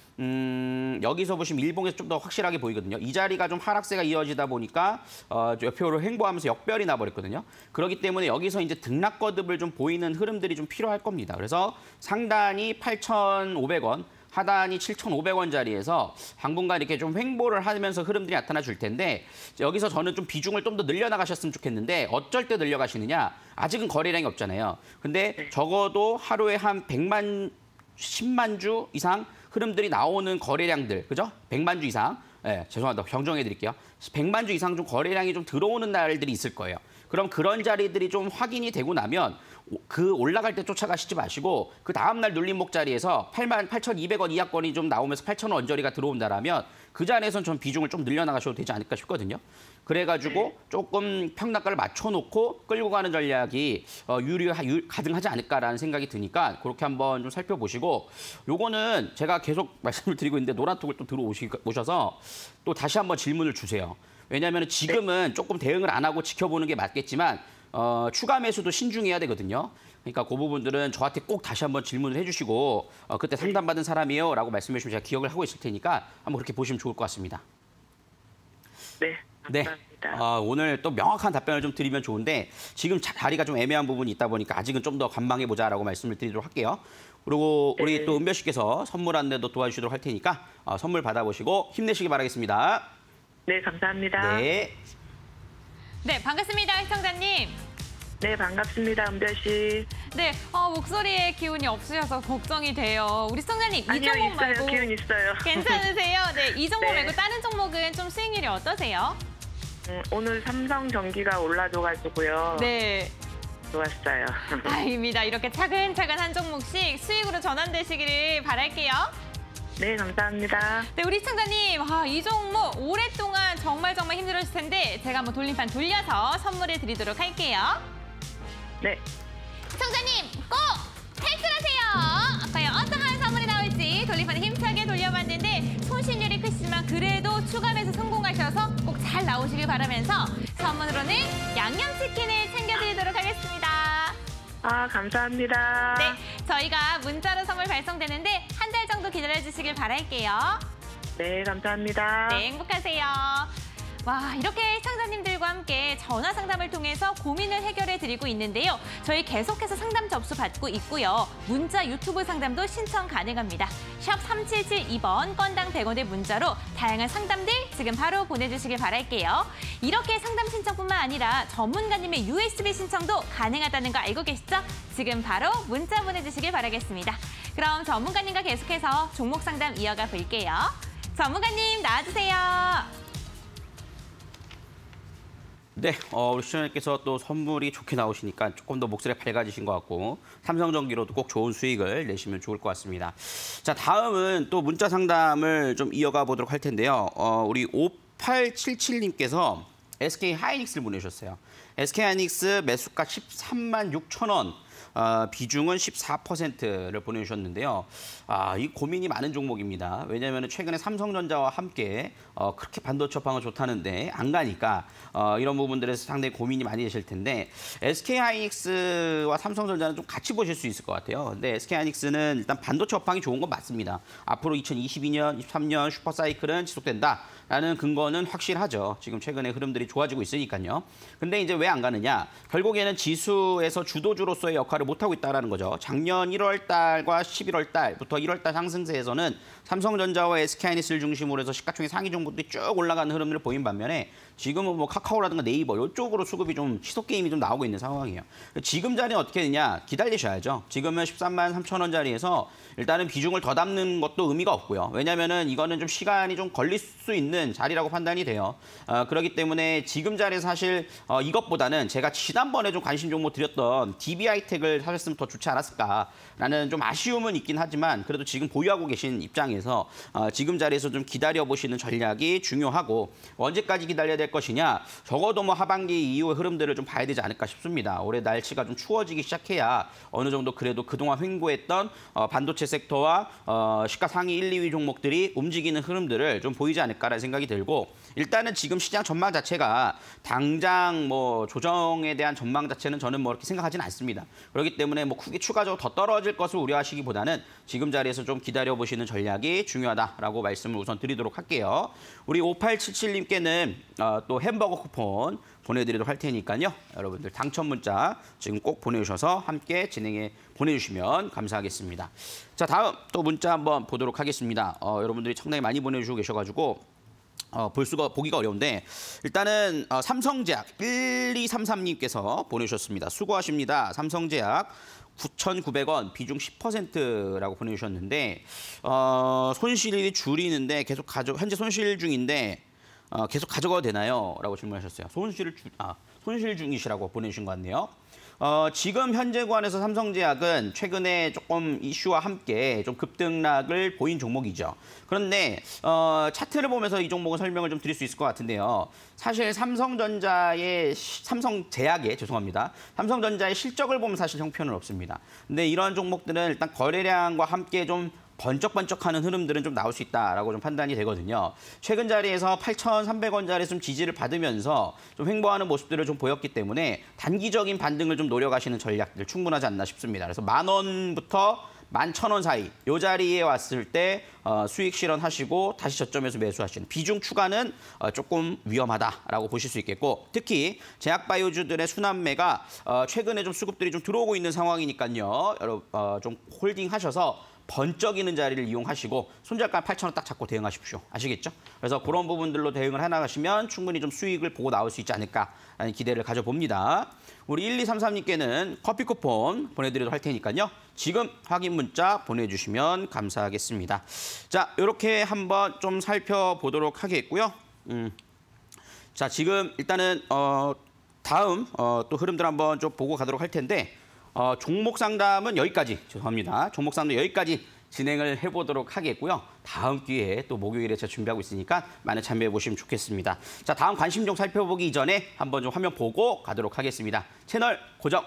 음, 여기서 보시면 일봉에서 좀 더 확실하게 보이거든요. 이 자리가 좀 하락세가 이어지다 보니까 어, 옆표로 횡보하면서 역별이 나버렸거든요. 그렇기 때문에 여기서 이제 등락 거듭을 좀 보이는 흐름들이 좀 필요할 겁니다. 그래서 상단이 팔천오백 원, 하단이 칠천오백 원 자리에서 당분간 이렇게 좀 횡보를 하면서 흐름들이 나타나 줄 텐데 여기서 저는 좀 비중을 좀 더 늘려나가셨으면 좋겠는데 어쩔 때 늘려가시느냐? 아직은 거래량이 없잖아요. 근데 적어도 하루에 한 백만, 십만 주 이상 흐름들이 나오는 거래량들, 그죠? 백만 주 이상. 예, 죄송합니다. 정정해 드릴게요. 백만 주 이상 좀 거래량이 좀 들어오는 날들이 있을 거예요. 그럼 그런 자리들이 좀 확인이 되고 나면 그 올라갈 때 쫓아가시지 마시고 그 다음날 눌림목 자리에서 팔만 팔천이백 원 이하권이 좀 나오면서 팔천 원 언저리가 들어온다라면 그 자리에서는 좀 비중을 좀 늘려나가셔도 되지 않을까 싶거든요. 그래가지고 조금 평단가를 맞춰놓고 끌고 가는 전략이 어, 유리, 유, 가능하지 않을까라는 생각이 드니까 그렇게 한번 좀 살펴보시고 요거는 제가 계속 말씀을 드리고 있는데 노란톡을 또 들어오셔서 또 다시 한번 질문을 주세요. 왜냐하면 지금은 조금 대응을 안 하고 지켜보는 게 맞겠지만 어, 추가 매수도 신중해야 되거든요. 그러니까 그 부분들은 저한테 꼭 다시 한번 질문을 해주시고 어, 그때 상담받은 사람이에요 라고 말씀해 주시면 제가 기억을 하고 있을 테니까 한번 그렇게 보시면 좋을 것 같습니다.
네, 감사합니다.
네. 어, 오늘 또 명확한 답변을 좀 드리면 좋은데 지금 자리가 좀 애매한 부분이 있다 보니까 아직은 좀 더 관망해보자라고 말씀을 드리도록 할게요. 그리고 우리
네.
또 은별 씨께서 선물 안내도 도와주시도록 할 테니까 어, 선물 받아보시고 힘내시기 바라겠습니다.
네, 감사합니다.
네.
네, 반갑습니다, 시청자님.
네, 반갑습니다, 은별 씨.
네, 어, 목소리에 기운이 없으셔서 걱정이 돼요. 우리 시청자님, 이
아니요,
종목
있어요.
말고
기운 있어요.
괜찮으세요? 네, 이 종목
네.
말고 다른 종목은 좀 수익률이 어떠세요?
음, 오늘 삼성전기가 올라줘가지고요.
네,
좋았어요.
다행입니다. 이렇게 차근차근 한 종목씩 수익으로 전환되시기를 바랄게요.
네, 감사합니다.
네, 우리 시청자님, 아, 이 종목 오랫동안 정말 정말 힘들었을 텐데 제가 한번 돌림판 돌려서 선물을 드리도록 할게요.
네.
시청자님, 꼭 탈출하세요. 과연 어떠한 선물이 나올지 돌림판을 힘차게 돌려봤는데 손실률이 크시지만 그래도 추가 매수 성공하셔서 꼭 잘 나오시길 바라면서 선물로는 양념치킨을 챙겨드리도록 하겠습니다.
아, 감사합니다.
네, 저희가 문자로 선물 발송되는데 한 달 정도 기다려주시길 바랄게요.
네, 감사합니다.
네, 행복하세요. 와, 이렇게 시청자님들과 함께 전화 상담을 통해서 고민을 해결해 드리고 있는데요. 저희 계속해서 상담 접수 받고 있고요. 문자 유튜브 상담도 신청 가능합니다. 샵 삼칠칠이 번 건당 백 원의 문자로 다양한 상담들 지금 바로 보내주시길 바랄게요. 이렇게 상담 신청뿐만 아니라 전문가님의 유에스비 신청도 가능하다는 거 알고 계시죠? 지금 바로 문자 보내주시길 바라겠습니다. 그럼 전문가님과 계속해서 종목 상담 이어가 볼게요. 전문가님 나와주세요.
네, 어, 우리 시청자님께서 또 선물이 좋게 나오시니까 조금 더 목소리가 밝아지신 것 같고 삼성전기로도 꼭 좋은 수익을 내시면 좋을 것 같습니다. 자, 다음은 또 문자 상담을 좀 이어가 보도록 할 텐데요. 어, 우리 오팔칠칠님께서 에스케이 하이닉스를 보내주셨어요. 에스케이 하이닉스 매수가 십삼만 육천 원. 어, 비중은 십사 퍼센트를 보내주셨는데요. 아, 이 고민이 많은 종목입니다. 왜냐하면 최근에 삼성전자와 함께 어, 그렇게 반도체 업황은 좋다는데 안 가니까 어, 이런 부분들에서 상당히 고민이 많이 되실 텐데 에스케이 하이닉스와 삼성전자는 좀 같이 보실 수 있을 것 같아요. 근데 에스케이 하이닉스는 일단 반도체 업황이 좋은 건 맞습니다. 앞으로 이천이십이 년, 이십삼 년 슈퍼사이클은 지속된다. 라는 근거는 확실하죠. 지금 최근에 흐름들이 좋아지고 있으니까요. 근데 이제 왜 안 가느냐? 결국에는 지수에서 주도주로서의 역할을 못하고 있다는 거죠. 작년 일월 달과 십일월 달부터 일월 달 상승세에서는 삼성전자와 에스케이하이닉스를 중심으로 해서 시가총액 상위 종목들이 쭉 올라가는 흐름을 보인 반면에 지금은 뭐 카카오라든가 네이버 이쪽으로 수급이 좀 시속 게임이 좀 나오고 있는 상황이에요. 지금 자리는 어떻게 되냐? 기다리셔야죠. 지금은 십삼만 삼천 원짜리에서 일단은 비중을 더 담는 것도 의미가 없고요. 왜냐하면은 이거는 좀 시간이 좀 걸릴 수 있는 자리라고 판단이 돼요. 어, 그렇기 때문에 지금 자리에 사실 어, 이것보다는 제가 지난번에 좀 관심 종목 드렸던 디비아이텍을 사셨으면 더 좋지 않았을까라는 좀 아쉬움은 있긴 하지만 그래도 지금 보유하고 계신 입장에서 어, 지금 자리에서 좀 기다려보시는 전략이 중요하고 언제까지 기다려야 될 것이냐 적어도 뭐 하반기 이후의 흐름들을 좀 봐야 되지 않을까 싶습니다. 올해 날씨가 좀 추워지기 시작해야 어느 정도 그래도 그동안 횡보했던 어, 반도체 섹터와 어, 시가 상위 일, 이 위 종목들이 움직이는 흐름들을 좀 보이지 않을까라는 생각이 들고 일단은 지금 시장 전망 자체가 당장 뭐 조정에 대한 전망 자체는 저는 뭐 이렇게 생각하지는 않습니다. 그렇기 때문에 뭐 크게 추가적으로 더 떨어질 것을 우려하시기보다는 지금 자리에서 좀 기다려보시는 전략이 중요하다라고 말씀을 우선 드리도록 할게요. 우리 오팔칠칠님께는 어, 또 햄버거 쿠폰 보내드리도록 할 테니까요. 여러분들 당첨 문자 지금 꼭 보내주셔서 함께 진행해 보내주시면 감사하겠습니다. 자, 다음 또 문자 한번 보도록 하겠습니다. 어, 여러분들이 상당히 많이 보내주시고 계셔가지고 어, 볼 수가 보기가 어려운데 일단은 어, 삼성제약 일이삼삼님께서 보내주셨습니다. 수고하십니다. 삼성제약 구천구백 원 비중 십 퍼센트라고 보내주셨는데 어, 손실이 줄이는데 계속 가져 현재 손실 중인데 어, 계속 가져가도 되나요? 라고 질문하셨어요. 손실을 주, 아, 손실 중이시라고 보내주신 것 같네요. 어, 지금 현재 구간에서 삼성제약은 최근에 조금 이슈와 함께 좀 급등락을 보인 종목이죠. 그런데 어, 차트를 보면서 이 종목은 설명을 좀 드릴 수 있을 것 같은데요. 사실 삼성전자의 삼성제약의 죄송합니다. 삼성전자의 실적을 보면 사실 형편은 없습니다. 근데 이런 종목들은 일단 거래량과 함께 좀 번쩍번쩍하는 흐름들은 좀 나올 수 있다라고 좀 판단이 되거든요. 최근 자리에서 팔천삼백 원짜리 좀 지지를 받으면서 좀 횡보하는 모습들을 좀 보였기 때문에 단기적인 반등을 좀 노려가시는 전략들 충분하지 않나 싶습니다. 그래서 만 원부터 만 천 원 사이 이 자리에 왔을 때 어, 수익 실현하시고 다시 저점에서 매수하시는 비중 추가는 어, 조금 위험하다라고 보실 수 있겠고 특히 제약바이오주들의 순환매가 어, 최근에 좀 수급들이 좀 들어오고 있는 상황이니까요. 여러분 어, 좀 홀딩하셔서 번쩍이는 자리를 이용하시고 손절가 팔천 원 딱 잡고 대응하십시오. 아시겠죠? 그래서 그런 부분들로 대응을 해나가시면 충분히 좀 수익을 보고 나올 수 있지 않을까라는 기대를 가져봅니다. 우리 일이삼삼님께는 커피 쿠폰 보내드리도록 할 테니까요. 지금 확인 문자 보내주시면 감사하겠습니다. 자, 이렇게 한번 좀 살펴보도록 하겠고요. 음. 자, 지금 일단은 어, 다음 어, 또 흐름들 한번 좀 보고 가도록 할 텐데 어, 종목 상담은 여기까지 죄송합니다. 종목 상담 여기까지 진행을 해보도록 하겠고요. 다음 기회에 또 목요일에 제가 준비하고 있으니까 많은 참여해 보시면 좋겠습니다. 자, 다음 관심 종 살펴보기 이전에 한번 좀 화면 보고 가도록 하겠습니다. 채널 고정.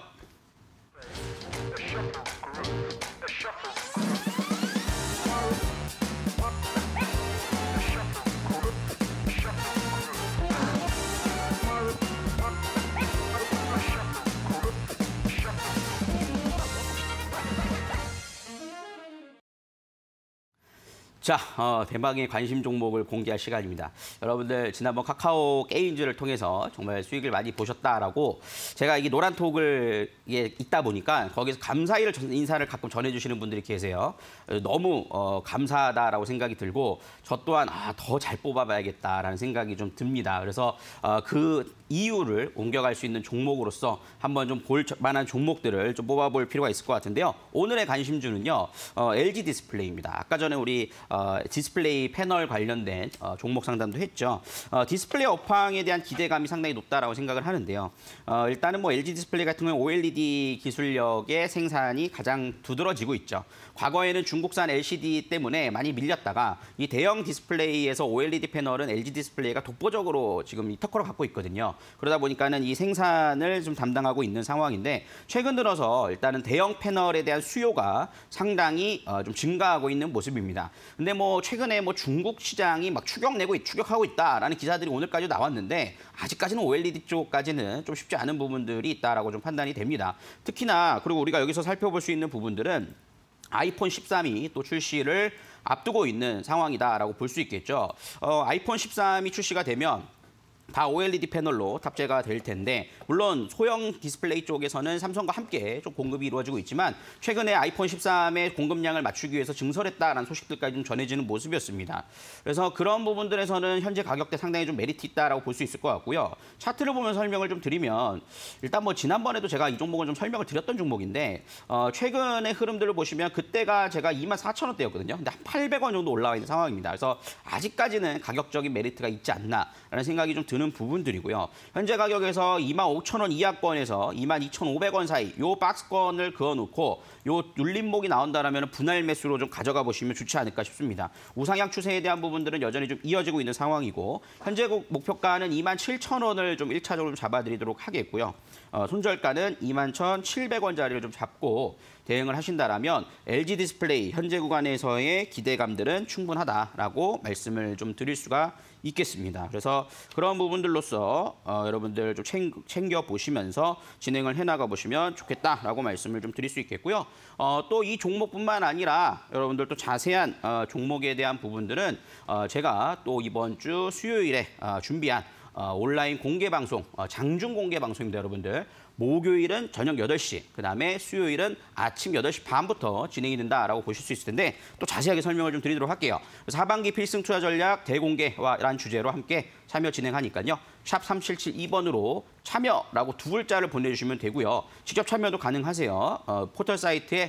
자, 어, 대박의 관심 종목을 공개할 시간입니다. 여러분들 지난번 카카오 게임즈를 통해서 정말 수익을 많이 보셨다라고 제가 이게 노란톡을 이게 있다 보니까 거기서 감사의 인사를 가끔 전해주시는 분들이 계세요. 너무 어, 감사하다라고 생각이 들고 저 또한 아, 더 잘 뽑아봐야겠다라는 생각이 좀 듭니다. 그래서 어, 그 이유를 옮겨갈 수 있는 종목으로서 한번 좀 볼 만한 종목들을 좀 뽑아볼 필요가 있을 것 같은데요. 오늘의 관심주는요, 어, 엘지 디스플레이입니다. 아까 전에 우리 어, 디스플레이 패널 관련된 어, 종목 상담도 했죠. 어, 디스플레이 업황에 대한 기대감이 상당히 높다라고 생각을 하는데요. 어, 일단은 뭐 엘지 디스플레이 같은 경우는 오엘이디 기술력의 생산이 가장 두드러지고 있죠. 과거에는 중국산 엘시디 때문에 많이 밀렸다가 이 대형 디스플레이에서 오엘이디 패널은 엘지 디스플레이가 독보적으로 지금 이 특허를 갖고 있거든요. 그러다 보니까는 이 생산을 좀 담당하고 있는 상황인데 최근 들어서 일단은 대형 패널에 대한 수요가 상당히 어, 좀 증가하고 있는 모습입니다. 근데 뭐 최근에 뭐 중국 시장이 막 추격 내고 추격하고 있다라는 기사들이 오늘까지 나왔는데 아직까지는 오엘이디 쪽까지는 좀 쉽지 않은 부분들이 있다라고 좀 판단이 됩니다. 특히나 그리고 우리가 여기서 살펴볼 수 있는 부분들은 아이폰 십삼이 또 출시를 앞두고 있는 상황이다라고 볼 수 있겠죠. 어, 아이폰 십삼이 출시가 되면 다 오엘이디 패널로 탑재가 될 텐데 물론 소형 디스플레이 쪽에서는 삼성과 함께 좀 공급이 이루어지고 있지만 최근에 아이폰 십삼의 공급량을 맞추기 위해서 증설했다라는 소식들까지 좀 전해지는 모습이었습니다. 그래서 그런 부분들에서는 현재 가격대 상당히 좀 메리트 있다라고 볼 수 있을 것 같고요. 차트를 보면 설명을 좀 드리면 일단 뭐 지난번에도 제가 이 종목을 좀 설명을 드렸던 종목인데 어, 최근의 흐름들을 보시면 그때가 제가 이만 사천 원대였거든요. 근데 한 팔백 원 정도 올라와 있는 상황입니다. 그래서 아직까지는 가격적인 메리트가 있지 않나라는 생각이 좀 드는 부분들이고요. 현재 가격에서 이만 오천 원 이하권에서 이만 이천오백 원 사이 요 박스권을 그어놓고 요 눌림목이 나온다라면 분할 매수로 좀 가져가 보시면 좋지 않을까 싶습니다. 우상향 추세에 대한 부분들은 여전히 좀 이어지고 있는 상황이고 현재 목표가는 이만 칠천 원을 좀 일차적으로 좀 잡아드리도록 하겠고요. 어, 손절가는 이만 천칠백 원짜리를 좀 잡고 대응을 하신다라면 엘지 디스플레이 현재 구간에서의 기대감들은 충분하다라고 말씀을 좀 드릴 수가 있겠습니다. 그래서 그런 부분들로서 어, 여러분들 좀 챙겨 보시면서 진행을 해나가 보시면 좋겠다라고 말씀을 좀 드릴 수 있겠고요. 어, 또 이 종목뿐만 아니라 여러분들 또 자세한 어, 종목에 대한 부분들은 어, 제가 또 이번 주 수요일에 어, 준비한 어, 온라인 공개 방송, 어, 장중 공개 방송입니다, 여러분들. 목요일은 저녁 여덟 시, 그다음에 수요일은 아침 여덟 시 반부터 진행이 된다라고 보실 수 있을 텐데 또 자세하게 설명을 좀 드리도록 할게요. 그래서 하반기 필승 투자 전략 대공개와라는 주제로 함께 참여 진행하니까요. 샵 삼칠칠이 번으로 참여라고 두 글자를 보내주시면 되고요. 직접 참여도 가능하세요. 어, 포털 사이트에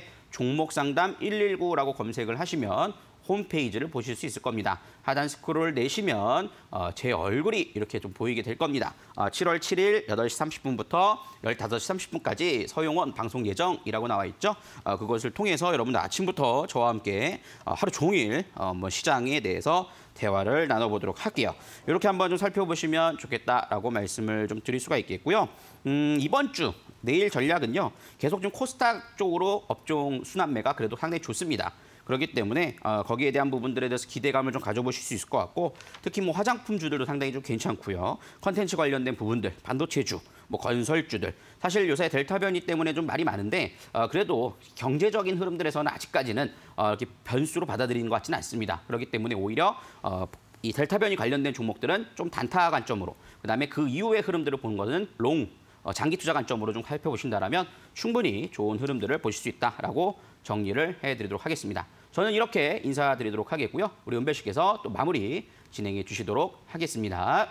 종목상담 일일구라고 검색을 하시면 홈페이지를 보실 수 있을 겁니다. 하단 스크롤 내시면 어, 제 얼굴이 이렇게 좀 보이게 될 겁니다. 어, 칠월 칠일 여덟 시 삼십 분부터 열다섯 시 삼십 분까지 서용원 방송 예정이라고 나와 있죠. 어, 그것을 통해서 여러분들 아침부터 저와 함께 어, 하루 종일 어, 뭐 시장에 대해서 대화를 나눠보도록 할게요. 이렇게 한번 좀 살펴보시면 좋겠다라고 말씀을 좀 드릴 수가 있겠고요. 음, 이번 주 내일 전략은요. 계속 좀 코스닥 쪽으로 업종 순환매가 그래도 상당히 좋습니다. 그렇기 때문에 어, 거기에 대한 부분들에 대해서 기대감을 좀 가져보실 수 있을 것 같고 특히 뭐 화장품주들도 상당히 좀 괜찮고요. 컨텐츠 관련된 부분들, 반도체주, 뭐 건설주들. 사실 요새 델타 변이 때문에 좀 말이 많은데 어, 그래도 경제적인 흐름들에서는 아직까지는 어, 이렇게 변수로 받아들이는 것 같지는 않습니다. 그렇기 때문에 오히려 어, 이 델타 변이 관련된 종목들은 좀 단타 관점으로 그다음에 그 이후의 흐름들을 보는 것은 롱, 어, 장기 투자 관점으로 좀 살펴보신다면 충분히 좋은 흐름들을 보실 수 있다라고 정리를 해드리도록 하겠습니다. 저는 이렇게 인사드리도록 하겠고요. 우리 은별 씨께서 또 마무리 진행해 주시도록 하겠습니다.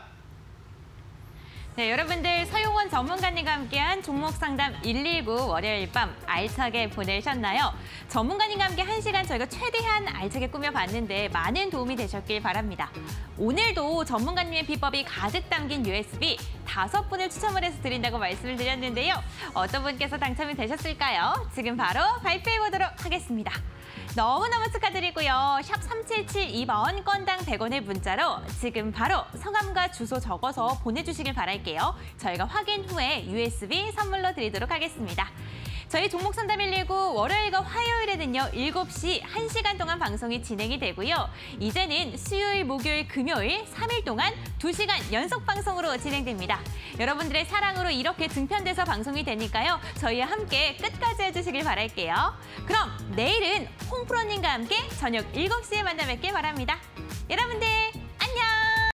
네, 여러분들 서용원 전문가님과 함께한 종목상담 일일구 월요일 밤 알차게 보내셨나요? 전문가님과 함께 한 시간 저희가 최대한 알차게 꾸며봤는데 많은 도움이 되셨길 바랍니다. 오늘도 전문가님의 비법이 가득 담긴 유에스비 다섯 분을 추첨을 해서 드린다고 말씀을 드렸는데요. 어떤 분께서 당첨이 되셨을까요? 지금 바로 발표해보도록 하겠습니다. 너무너무 축하드리고요. 샵 삼칠칠이 번 건당 백 원의 문자로 지금 바로 성함과 주소 적어서 보내주시길 바랄게요. 저희가 확인 후에 유에스비 선물로 드리도록 하겠습니다. 저희 종목상담 일일구 월요일과 화요일에는요. 일곱 시 한 시간 동안 방송이 진행이 되고요. 이제는 수요일, 목요일, 금요일 삼 일 동안 두 시간 연속 방송으로 진행됩니다. 여러분들의 사랑으로 이렇게 등편돼서 방송이 되니까요. 저희와 함께 끝까지 해주시길 바랄게요. 그럼 내일은 홍프로님과 함께 저녁 일곱 시에 만나 뵙길 바랍니다. 여러분들